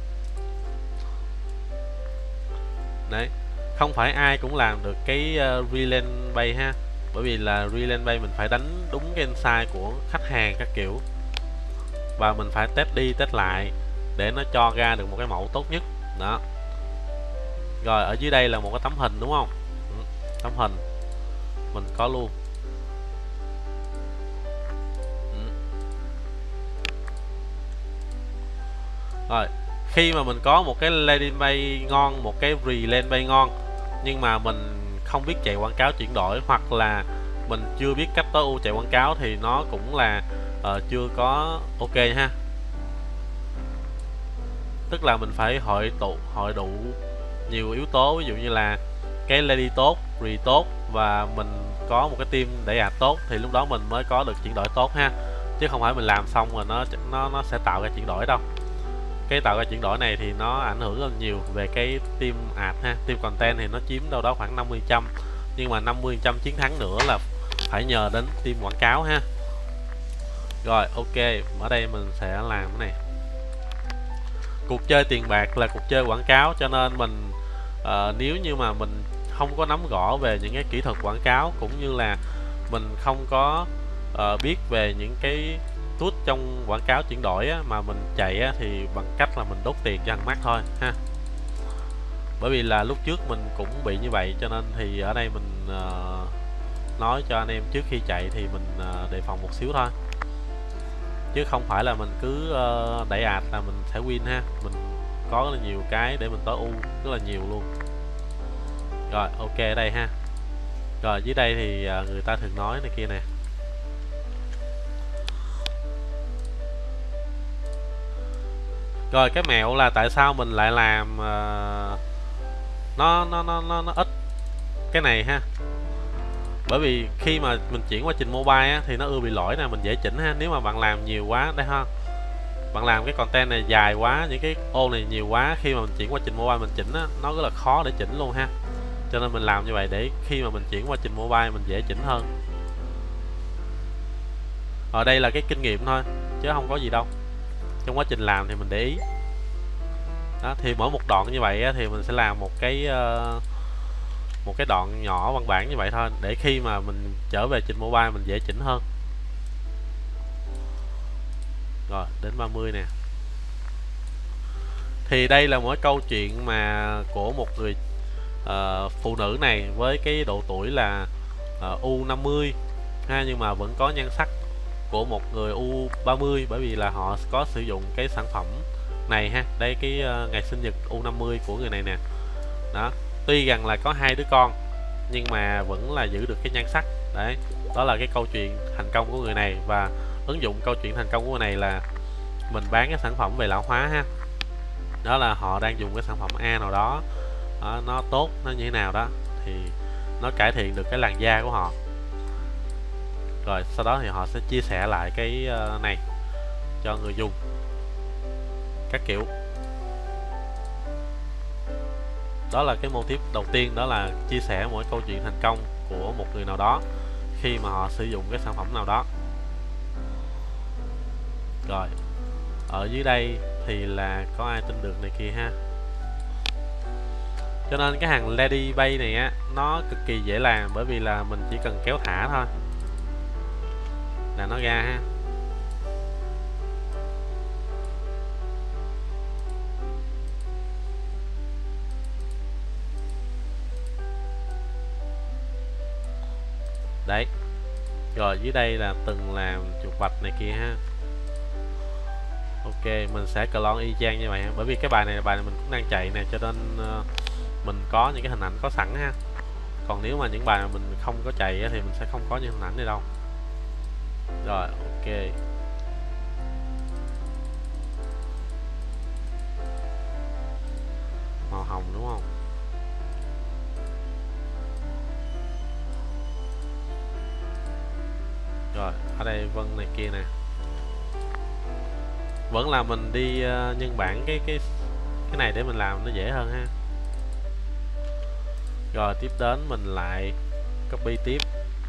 [SPEAKER 1] Đấy, không phải ai cũng làm được cái uh, re-landing page ha. Bởi vì là re-landing page mình phải đánh đúng cái insight của khách hàng các kiểu, và mình phải test đi test lại để nó cho ra được một cái mẫu tốt nhất đó. Rồi ở dưới đây là một cái tấm hình đúng không? Ừ, tấm hình mình có luôn. Ừ. Rồi khi mà mình có một cái landing page ngon, một cái re-landing page ngon, nhưng mà mình không biết chạy quảng cáo chuyển đổi, hoặc là mình chưa biết cách tối ưu chạy quảng cáo, thì nó cũng là uh, chưa có ok ha. Tức là mình phải hội tụ hội đủ nhiều yếu tố, ví dụ như là cái lady tốt, re tốt, và mình có một cái team để ad tốt, thì lúc đó mình mới có được chuyển đổi tốt ha. Chứ không phải mình làm xong rồi nó nó nó sẽ tạo ra chuyển đổi đâu. Cái tạo ra chuyển đổi này thì nó ảnh hưởng rất là nhiều về cái team ad ha. Team content thì nó chiếm đâu đó khoảng năm mươi phần trăm, nhưng mà năm mươi phần trăm chiến thắng nữa là phải nhờ đến team quảng cáo ha. Rồi ok, ở đây mình sẽ làm cái này. Cuộc chơi tiền bạc là cuộc chơi quảng cáo, cho nên mình uh, nếu như mà mình không có nắm rõ về những cái kỹ thuật quảng cáo, cũng như là mình không có uh, biết về những cái tút trong quảng cáo chuyển đổi á, mà mình chạy á, thì bằng cách là mình đốt tiền cho thằng mắt thôi ha. Bởi vì là lúc trước mình cũng bị như vậy, cho nên thì ở đây mình uh, nói cho anh em trước khi chạy thì mình uh, đề phòng một xíu thôi, chứ không phải là mình cứ uh, đẩy ạt là mình sẽ win ha. Mình có rất là nhiều cái để mình tối ưu rất là nhiều luôn. Rồi ok ở đây ha. Rồi dưới đây thì uh, người ta thường nói này kia nè. Rồi cái mẹo là tại sao mình lại làm uh, nó, nó nó nó nó ít cái này ha. Bởi vì khi mà mình chuyển qua trình mobile á, thì nó ưa bị lỗi nè, mình dễ chỉnh ha. Nếu mà bạn làm nhiều quá đây ha, bạn làm cái content này dài quá, những cái ô này nhiều quá, khi mà mình chuyển qua trình mobile mình chỉnh á, nó rất là khó để chỉnh luôn ha. Cho nên mình làm như vậy để khi mà mình chuyển qua trình mobile mình dễ chỉnh hơn. Ở đây là cái kinh nghiệm thôi chứ không có gì đâu. Trong quá trình làm thì mình để ý đó, thì mỗi một đoạn như vậy á, thì mình sẽ làm một cái uh, một cái đoạn nhỏ văn bản như vậy thôi, để khi mà mình trở về trình mobile mình dễ chỉnh hơn. Rồi đến ba mươi nè. Thì đây là một câu chuyện mà của một người uh, phụ nữ này với cái độ tuổi là uh, U năm mươi ha, nhưng mà vẫn có nhan sắc của một người U ba mươi, bởi vì là họ có sử dụng cái sản phẩm này ha. Đây cái uh, ngày sinh nhật U năm mươi của người này nè. Đó, tuy rằng là có hai đứa con nhưng mà vẫn là giữ được cái nhan sắc. Đấy, đó là cái câu chuyện thành công của người này, và ứng dụng câu chuyện thành công của người này là mình bán cái sản phẩm về lão hóa ha. Đó là họ đang dùng cái sản phẩm A nào đó, đó nó tốt, nó như thế nào đó thì nó cải thiện được cái làn da của họ. Rồi sau đó thì họ sẽ chia sẻ lại cái uh, này cho người dùng các kiểu. Đó là cái mô típ đầu tiên, đó là chia sẻ mỗi câu chuyện thành công của một người nào đó khi mà họ sử dụng cái sản phẩm nào đó. Rồi ở dưới đây thì là có ai tin được này kia ha. Cho nên cái hàng Lady Bay này á, nó cực kỳ dễ làm, bởi vì là mình chỉ cần kéo thả thôi là nó ra ha. Đấy. Rồi dưới đây là từng làm chuột bạch này kia ha. Ok, mình sẽ clone y chang như vậy ha. Bởi vì cái bài này bài này mình cũng đang chạy nè, cho nên uh, mình có những cái hình ảnh có sẵn ha. Còn nếu mà những bài mà mình không có chạy á, thì mình sẽ không có những hình ảnh này đâu. Rồi ok. Màu hồng đúng không? Rồi ở đây Vân này kia nè, vẫn là mình đi uh, nhân bản cái cái cái này để mình làm nó dễ hơn ha. Rồi tiếp đến mình lại copy tiếp.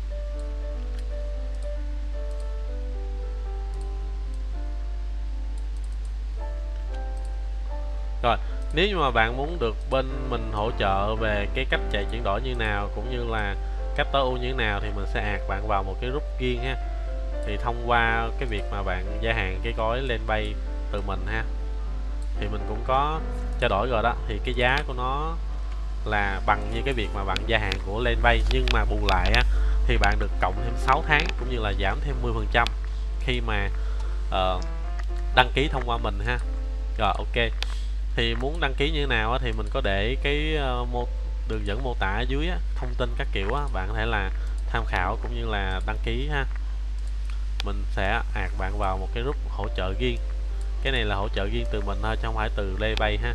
[SPEAKER 1] Rồi nếu như mà bạn muốn được bên mình hỗ trợ về cái cách chạy chuyển đổi như nào, cũng như là cách tối ưu như thế nào, thì mình sẽ add bạn vào một cái group riêng ha. Thì thông qua cái việc mà bạn gia hạn cái gói lên bay từ mình ha, thì mình cũng có trao đổi rồi đó, thì cái giá của nó là bằng như cái việc mà bạn gia hạn của lên bay, nhưng mà bù lại á, thì bạn được cộng thêm sáu tháng cũng như là giảm thêm mười phần trăm khi mà uh, đăng ký thông qua mình ha. Rồi ok, thì muốn đăng ký như thế nào á, thì mình có để cái uh, mô đường dẫn mô tả ở dưới á, thông tin các kiểu á, bạn có thể là tham khảo cũng như là đăng ký ha. Mình sẽ add bạn vào một cái group hỗ trợ riêng. Cái này là hỗ trợ riêng từ mình thôi, chứ không phải từ Playbay ha.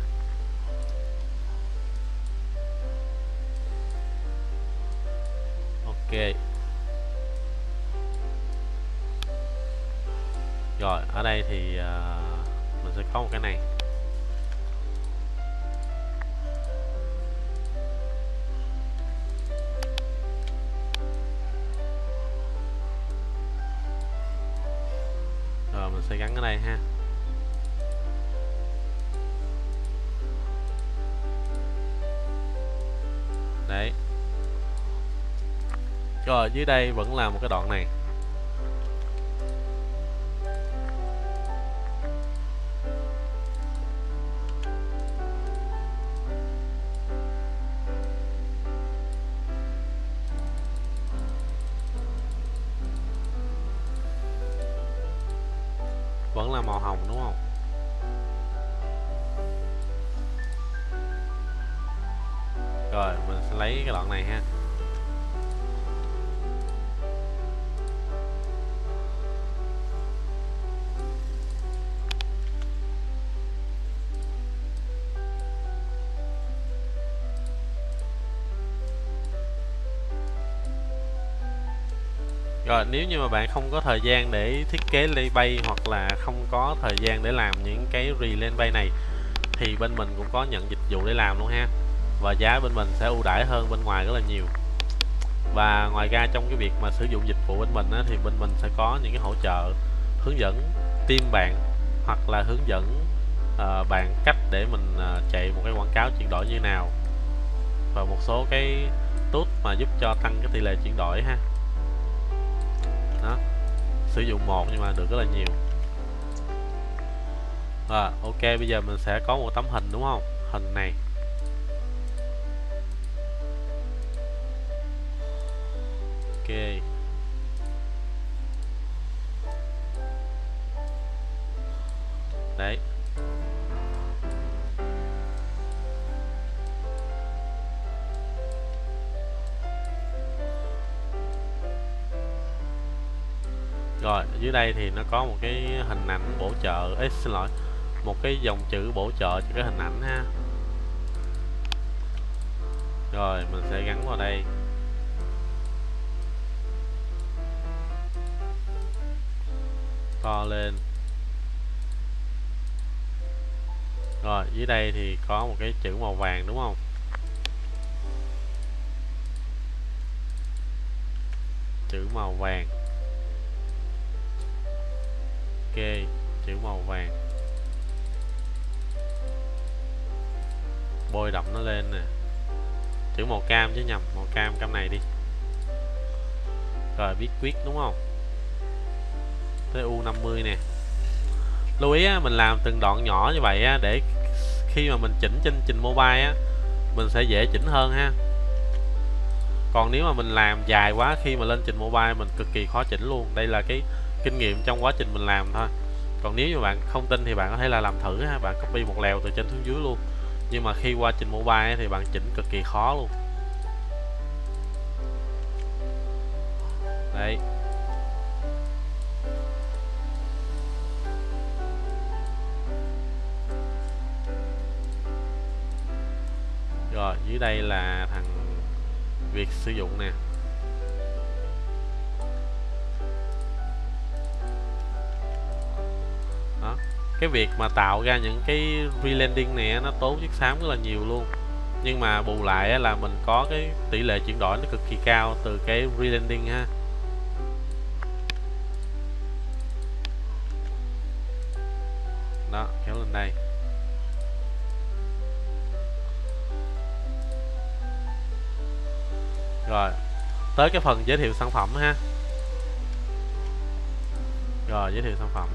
[SPEAKER 1] Ok. Rồi ở đây thì uh, mình sẽ có một cái này. Rồi mình sẽ gắn ở đây ha. Đấy. Rồi dưới đây vẫn là một cái đoạn này. Vẫn là màu hồng đúng không? Rồi mình sẽ lấy cái đoạn này ha. Rồi nếu như mà bạn không có thời gian để thiết kế lay bay hoặc là không có thời gian để làm những cái relay bay này thì bên mình cũng có nhận dịch vụ để làm luôn ha. Và giá bên mình sẽ ưu đãi hơn bên ngoài rất là nhiều. Và ngoài ra trong cái việc mà sử dụng dịch vụ bên mình á, thì bên mình sẽ có những cái hỗ trợ hướng dẫn team bạn hoặc là hướng dẫn uh, bạn cách để mình uh, chạy một cái quảng cáo chuyển đổi như nào, và một số cái tool mà giúp cho tăng cái tỷ lệ chuyển đổi ha. Đó, sử dụng một nhưng mà được rất là nhiều. À, ok, bây giờ mình sẽ có một tấm hình đúng không? Hình này. Ok. Đấy. Rồi, dưới đây thì nó có một cái hình ảnh bổ trợ, ấy xin lỗi, một cái dòng chữ bổ trợ cho cái hình ảnh ha. Rồi, mình sẽ gắn vào đây. To lên. Rồi, dưới đây thì có một cái chữ màu vàng đúng không? Chữ màu vàng. Ok, chữ màu vàng. Bôi đậm nó lên nè. Chữ màu cam chứ nhầm, màu cam cam này đi. Rồi viết quyết đúng không? Tới U năm mươi nè. Lưu ý á, mình làm từng đoạn nhỏ như vậy á, để khi mà mình chỉnh trên trình mobile á, mình sẽ dễ chỉnh hơn ha. Còn nếu mà mình làm dài quá, khi mà lên trình mobile mình cực kỳ khó chỉnh luôn. Đây là cái kinh nghiệm trong quá trình mình làm thôi. Còn nếu như bạn không tin thì bạn có thể là làm thử ha, bạn copy một lèo từ trên xuống dưới luôn. Nhưng mà khi qua trình mobile thì bạn chỉnh cực kỳ khó luôn. Đấy. Rồi dưới đây là thằng việc sử dụng nè. Đó, cái việc mà tạo ra những cái relanding này nó tốn chất xám rất là nhiều luôn, nhưng mà bù lại là mình có cái tỷ lệ chuyển đổi nó cực kỳ cao từ cái relanding ha. Đó, kéo lên đây. Rồi tới cái phần giới thiệu sản phẩm ha. Rồi giới thiệu sản phẩm.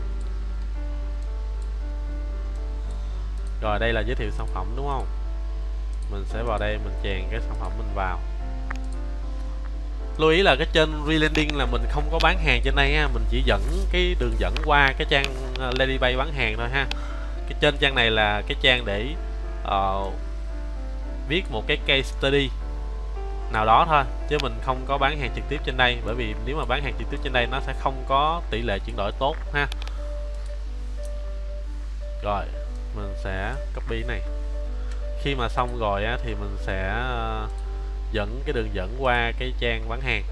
[SPEAKER 1] Rồi đây là giới thiệu sản phẩm đúng không? Mình sẽ vào đây mình chèn cái sản phẩm mình vào. Lưu ý là cái trên relanding là mình không có bán hàng trên đây ha, mình chỉ dẫn cái đường dẫn qua cái trang LadyBay bán hàng thôi ha. Cái trên trang này là cái trang để uh, viết một cái case study nào đó thôi, chứ mình không có bán hàng trực tiếp trên đây, bởi vì nếu mà bán hàng trực tiếp trên đây nó sẽ không có tỷ lệ chuyển đổi tốt ha. Rồi mình sẽ copy này. Khi mà xong rồi á, thì mình sẽ uh, dẫn cái đường dẫn qua cái trang bán hàng.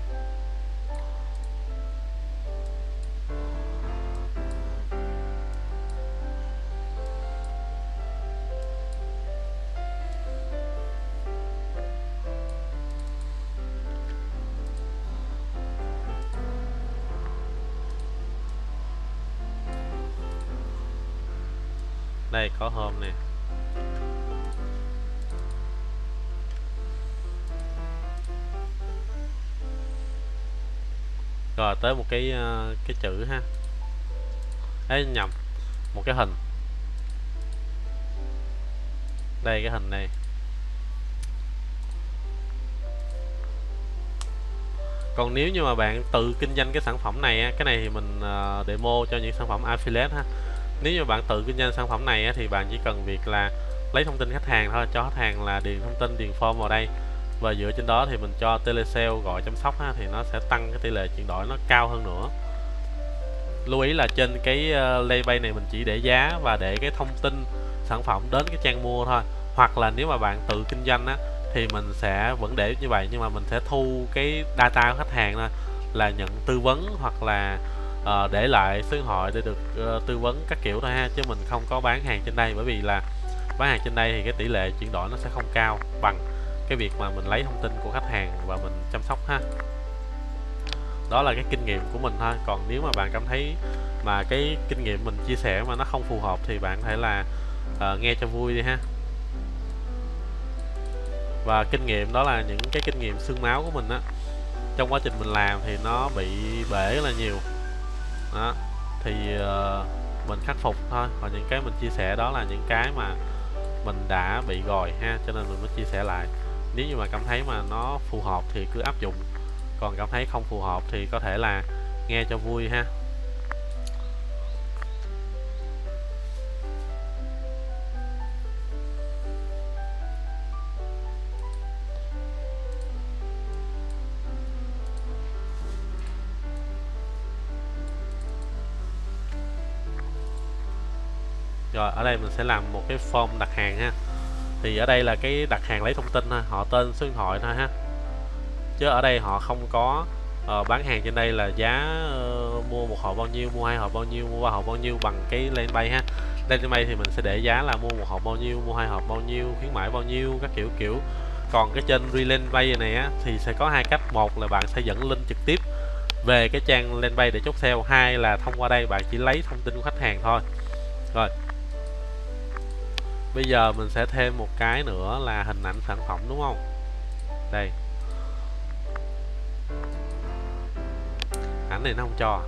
[SPEAKER 1] Đây có home nè. Rồi tới một cái uh, cái chữ ha. Đấy, nhầm, một cái hình. Đây cái hình này. Còn nếu như mà bạn tự kinh doanh cái sản phẩm này á, cái này thì mình uh, demo cho những sản phẩm affiliate ha. Nếu như bạn tự kinh doanh sản phẩm này á, thì bạn chỉ cần việc là lấy thông tin khách hàng thôi, cho khách hàng là điền thông tin, điền form vào đây, và dựa trên đó thì mình cho telesale gọi chăm sóc ha, thì nó sẽ tăng cái tỷ lệ chuyển đổi nó cao hơn nữa. Lưu ý là trên cái uh, Landingpage này mình chỉ để giá và để cái thông tin sản phẩm đến cái trang mua thôi. Hoặc là nếu mà bạn tự kinh doanh á thì mình sẽ vẫn để như vậy, nhưng mà mình sẽ thu cái data của khách hàng thôi, là nhận tư vấn hoặc là uh, để lại số điện thoại để được uh, tư vấn các kiểu thôi ha, chứ mình không có bán hàng trên đây, bởi vì là bán hàng trên đây thì cái tỷ lệ chuyển đổi nó sẽ không cao bằng cái việc mà mình lấy thông tin của khách hàng và mình chăm sóc ha. Đó là cái kinh nghiệm của mình thôi. Còn nếu mà bạn cảm thấy mà cái kinh nghiệm mình chia sẻ mà nó không phù hợp thì bạn có thể là uh, nghe cho vui đi ha. Và kinh nghiệm đó là những cái kinh nghiệm xương máu của mình á, trong quá trình mình làm thì nó bị bể rất là nhiều đó, thì uh, mình khắc phục thôi. Còn những cái mình chia sẻ đó là những cái mà mình đã bị rồi ha, cho nên mình mới chia sẻ lại. Nếu như mà cảm thấy mà nó phù hợp thì cứ áp dụng, còn cảm thấy không phù hợp thì có thể là nghe cho vui ha. Rồi ở đây mình sẽ làm một cái form đặt hàng ha. Thì ở đây là cái đặt hàng lấy thông tin thôi, họ tên, số điện thoại thôi ha, chứ ở đây họ không có uh, bán hàng trên đây là giá uh, mua một hộp bao nhiêu, mua hai hộp bao nhiêu, mua ba hộp bao nhiêu bằng cái Landingpage ha. Landingpage thì mình sẽ để giá là mua một hộp bao nhiêu, mua hai hộp bao nhiêu, khuyến mãi bao nhiêu, các kiểu kiểu. Còn cái trên Landingpage này á thì sẽ có hai cách. Một là bạn sẽ dẫn link trực tiếp về cái trang Landingpage để chốt sale, hai là thông qua đây bạn chỉ lấy thông tin của khách hàng thôi. Rồi bây giờ mình sẽ thêm một cái nữa là hình ảnh sản phẩm, đúng không? Đây, ảnh này nó không cho.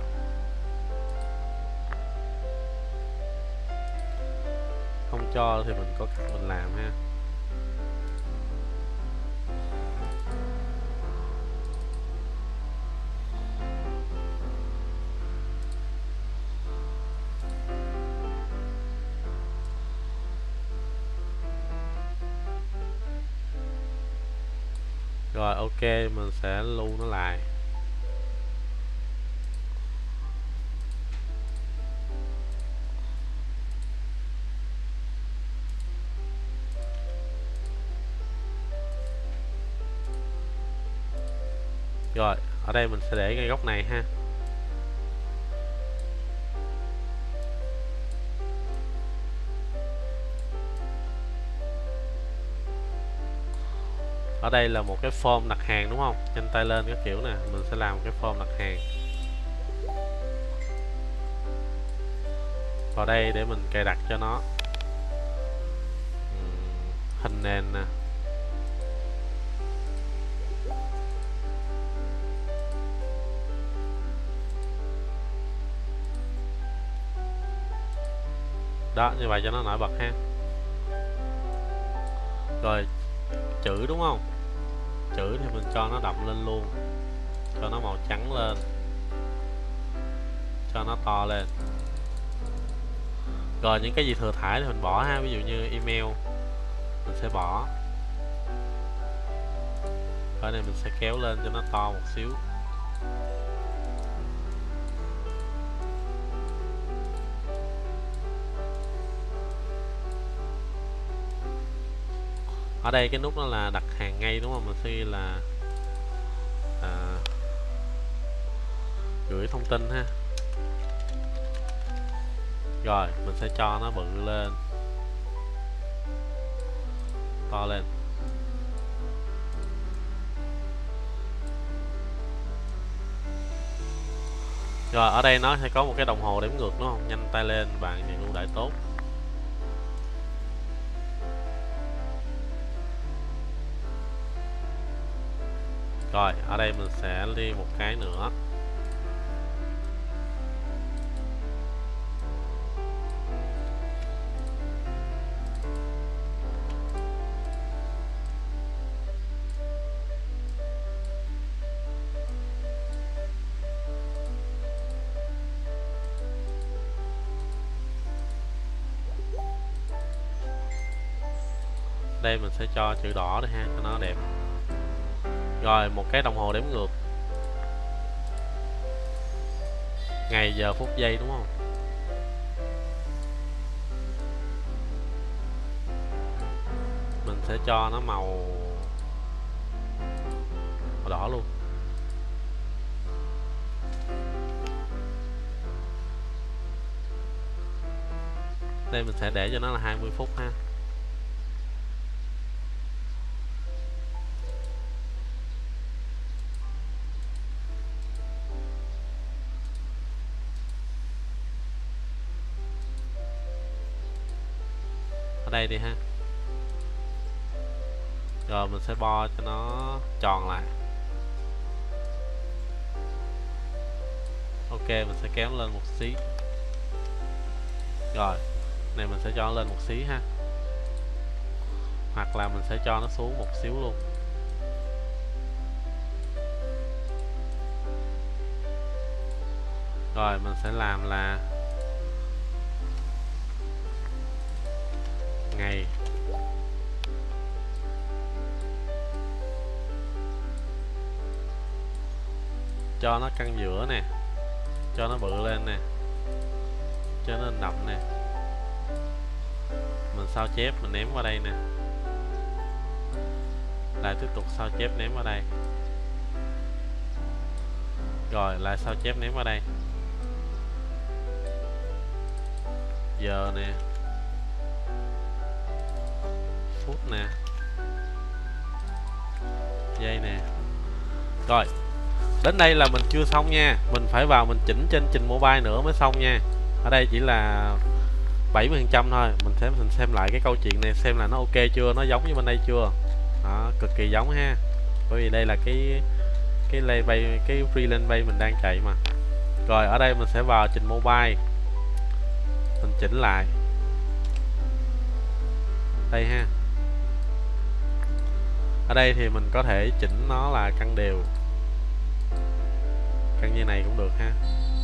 [SPEAKER 1] Không cho thì mình có cách mình làm ha. Rồi ok, mình sẽ lưu nó lại. Rồi ở đây mình sẽ để ngay góc này ha. Ở đây là một cái form đặt hàng, đúng không? Nhanh tay lên các kiểu nè, mình sẽ làm một cái form đặt hàng vào đây để mình cài đặt cho nó uhm, hình nền nè. Đó, như vậy cho nó nổi bật ha. Rồi chữ, đúng không? Chữ thì mình cho nó đậm lên luôn, cho nó màu trắng lên, cho nó to lên. Rồi những cái gì thừa thải thì mình bỏ ha, ví dụ như email mình sẽ bỏ. Ở đây mình sẽ kéo lên cho nó to một xíu. Ở đây cái nút đó là đặt hàng ngay, đúng không? Mình sẽ ghi là à, gửi thông tin ha. Rồi mình sẽ cho nó bự lên, to lên. Rồi ở đây nó sẽ có một cái đồng hồ đếm ngược, đúng không? Nhanh tay lên bạn thì ưu đãi tốt. Rồi ở đây mình sẽ đi một cái nữa. Đây mình sẽ cho chữ đỏ đây ha, cho nó đẹp. Rồi một cái đồng hồ đếm ngược, ngày giờ phút giây đúng không? Mình sẽ cho nó màu màu đỏ luôn. Đây mình sẽ để cho nó là hai mươi phút ha. Ở đây đi ha. Rồi mình sẽ bo cho nó tròn lại. Ok, mình sẽ kéo lên một xí. Rồi này mình sẽ cho nó lên một xí ha, hoặc là mình sẽ cho nó xuống một xíu luôn. Rồi mình sẽ làm là ngày. Cho nó căng giữa nè, cho nó bự lên nè, cho nó đậm nè. Mình sao chép mình ném vào đây nè, lại tiếp tục sao chép ném vào đây, rồi lại sao chép ném vào đây. Giờ nè, phút nè, giây nè. Rồi đến đây là mình chưa xong nha, mình phải vào mình chỉnh trên trình mobile nữa mới xong nha. Ở đây chỉ là bảy mươi phần trăm thôi. Mình sẽ mình xem lại cái câu chuyện này xem là nó ok chưa, nó giống như bên đây chưa. Đó, cực kỳ giống ha, bởi vì đây là cái cái lay bay, cái freelance bay mình đang chạy mà. Rồi ở đây mình sẽ vào trình mobile, mình chỉnh lại đây ha. Ở đây thì mình có thể chỉnh nó là cân đều, cân như này cũng được ha.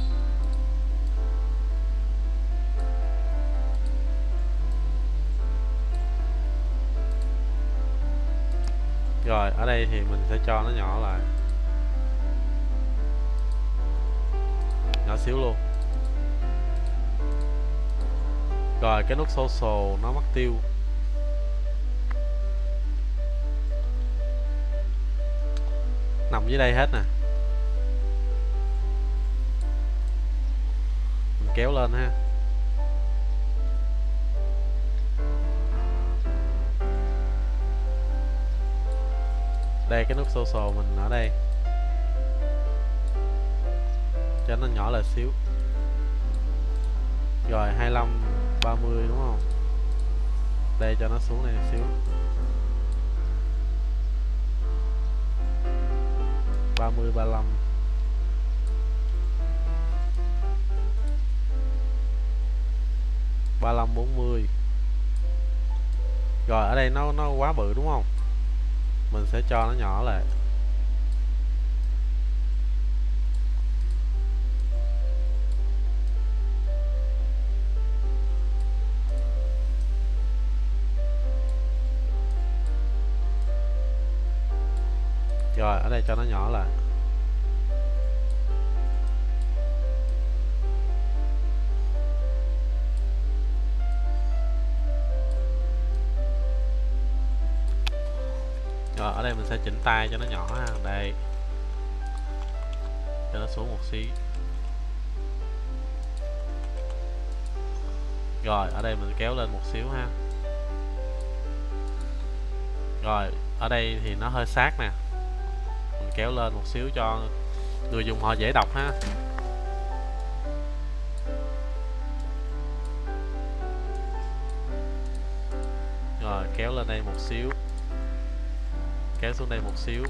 [SPEAKER 1] Rồi ở đây thì mình sẽ cho nó nhỏ lại, nhỏ xíu luôn. Rồi cái nút social nó mất tiêu. Nằm dưới đây hết nè, mình kéo lên ha. Đây cái nút social mình ở đây, cho nó nhỏ lại xíu. Rồi hai mươi lăm ba mươi đúng không? Đây cho nó xuống này xíu, ba mươi ba mươi lăm. ba mươi lăm bốn mươi. Rồi ở đây nó nó quá bự đúng không? Mình sẽ cho nó nhỏ lại. Rồi ở đây cho nó nhỏ lại. Rồi ở đây mình sẽ chỉnh tay cho nó nhỏ ha, đây cho nó xuống một xí. Rồi ở đây mình kéo lên một xíu ha. Rồi ở đây thì nó hơi sát nè, mình kéo lên một xíu cho người dùng họ dễ đọc ha. Rồi kéo lên đây một xíu, kéo xuống đây một xíu.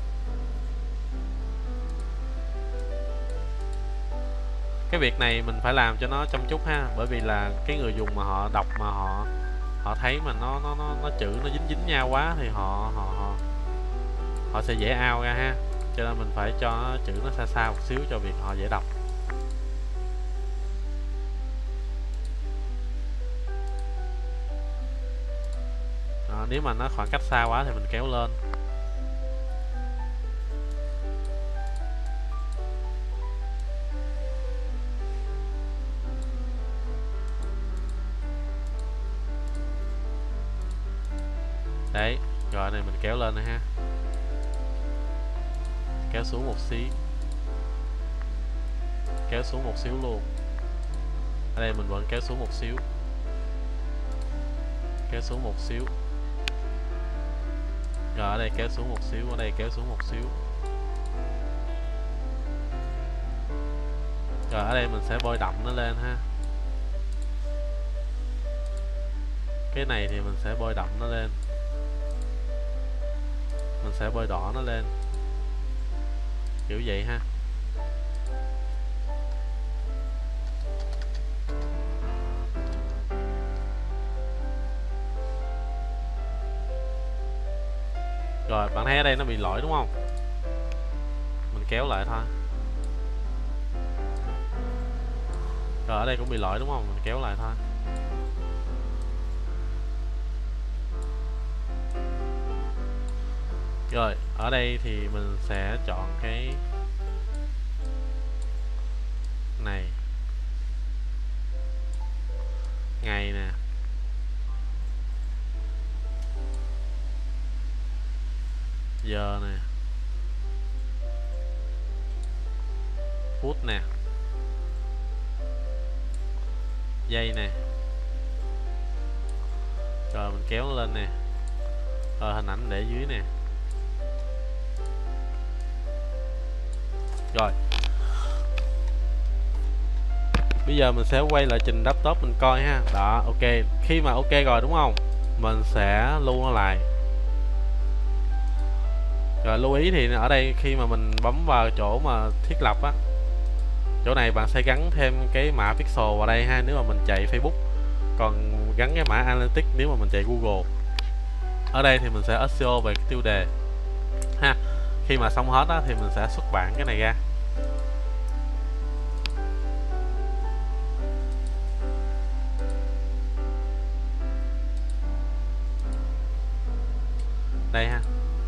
[SPEAKER 1] Cái việc này mình phải làm cho nó chăm chút ha, bởi vì là cái người dùng mà họ đọc mà họ họ thấy mà nó nó nó, nó chữ nó dính dính nhau quá thì họ họ họ họ sẽ dễ ao ra ha, cho nên mình phải cho chữ nó xa xa một xíu cho việc họ dễ đọc. Đó, nếu mà nó khoảng cách xa quá thì mình kéo lên. Đấy, rồi này mình kéo lên này ha. Kéo xuống một xí. Kéo xuống một xíu luôn. Ở đây mình vẫn kéo xuống một xíu. Kéo xuống một xíu. Rồi ở đây kéo xuống một xíu, ở đây kéo xuống một xíu. Rồi ở đây mình sẽ bôi đậm nó lên ha. Cái này thì mình sẽ bôi đậm nó lên. Mình sẽ bôi đỏ nó lên. Kiểu vậy ha. Rồi bạn thấy ở đây nó bị lỗi đúng không? Mình kéo lại thôi. Rồi ở đây cũng bị lỗi đúng không? Mình kéo lại thôi. Rồi ở đây thì mình sẽ chọn cái này, ngày nè, giờ nè, phút nè, giây nè. Rồi mình kéo nó lên nè. Rồi hình ảnh để dưới nè. Rồi bây giờ mình sẽ quay lại trình laptop mình coi ha. Đó, ok. Khi mà ok rồi đúng không, mình sẽ lưu nó lại. Rồi lưu ý thì ở đây khi mà mình bấm vào chỗ mà thiết lập á, chỗ này bạn sẽ gắn thêm cái mã pixel vào đây ha, nếu mà mình chạy Facebook. Còn gắn cái mã Analytics nếu mà mình chạy Google. Ở đây thì mình sẽ ét e o về cái tiêu đề ha. Khi mà xong hết á, thì mình sẽ xuất bản cái này ra. Đây ha.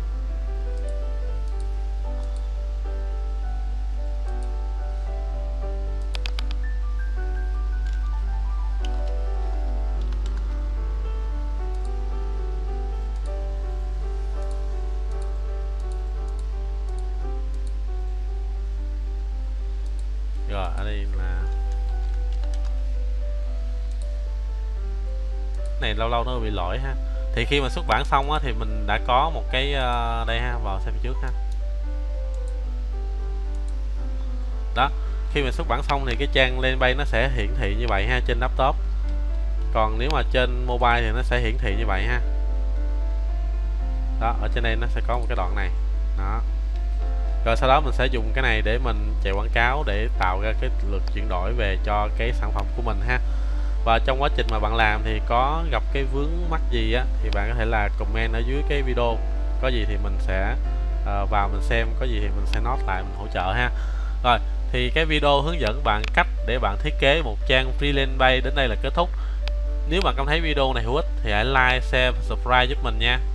[SPEAKER 1] Rồi ở đây là này lâu lâu nó bị lỗi ha. Thì khi mà xuất bản xong á, thì mình đã có một cái uh, đây ha, vào xem trước ha. Đó, khi mà xuất bản xong thì cái trang landing page nó sẽ hiển thị như vậy ha trên laptop. Còn nếu mà trên mobile thì nó sẽ hiển thị như vậy ha. Đó, ở trên đây nó sẽ có một cái đoạn này. Đó. Rồi sau đó mình sẽ dùng cái này để mình chạy quảng cáo để tạo ra cái lượt chuyển đổi về cho cái sản phẩm của mình ha. Và trong quá trình mà bạn làm thì có gặp cái vướng mắc gì á thì bạn có thể là comment ở dưới cái video. Có gì thì mình sẽ uh, vào mình xem, có gì thì mình sẽ note lại mình hỗ trợ ha. Rồi thì cái video hướng dẫn bạn cách để bạn thiết kế một trang free landing page đến đây là kết thúc. Nếu bạn cảm thấy video này hữu ích thì hãy like, share và subscribe giúp mình nha.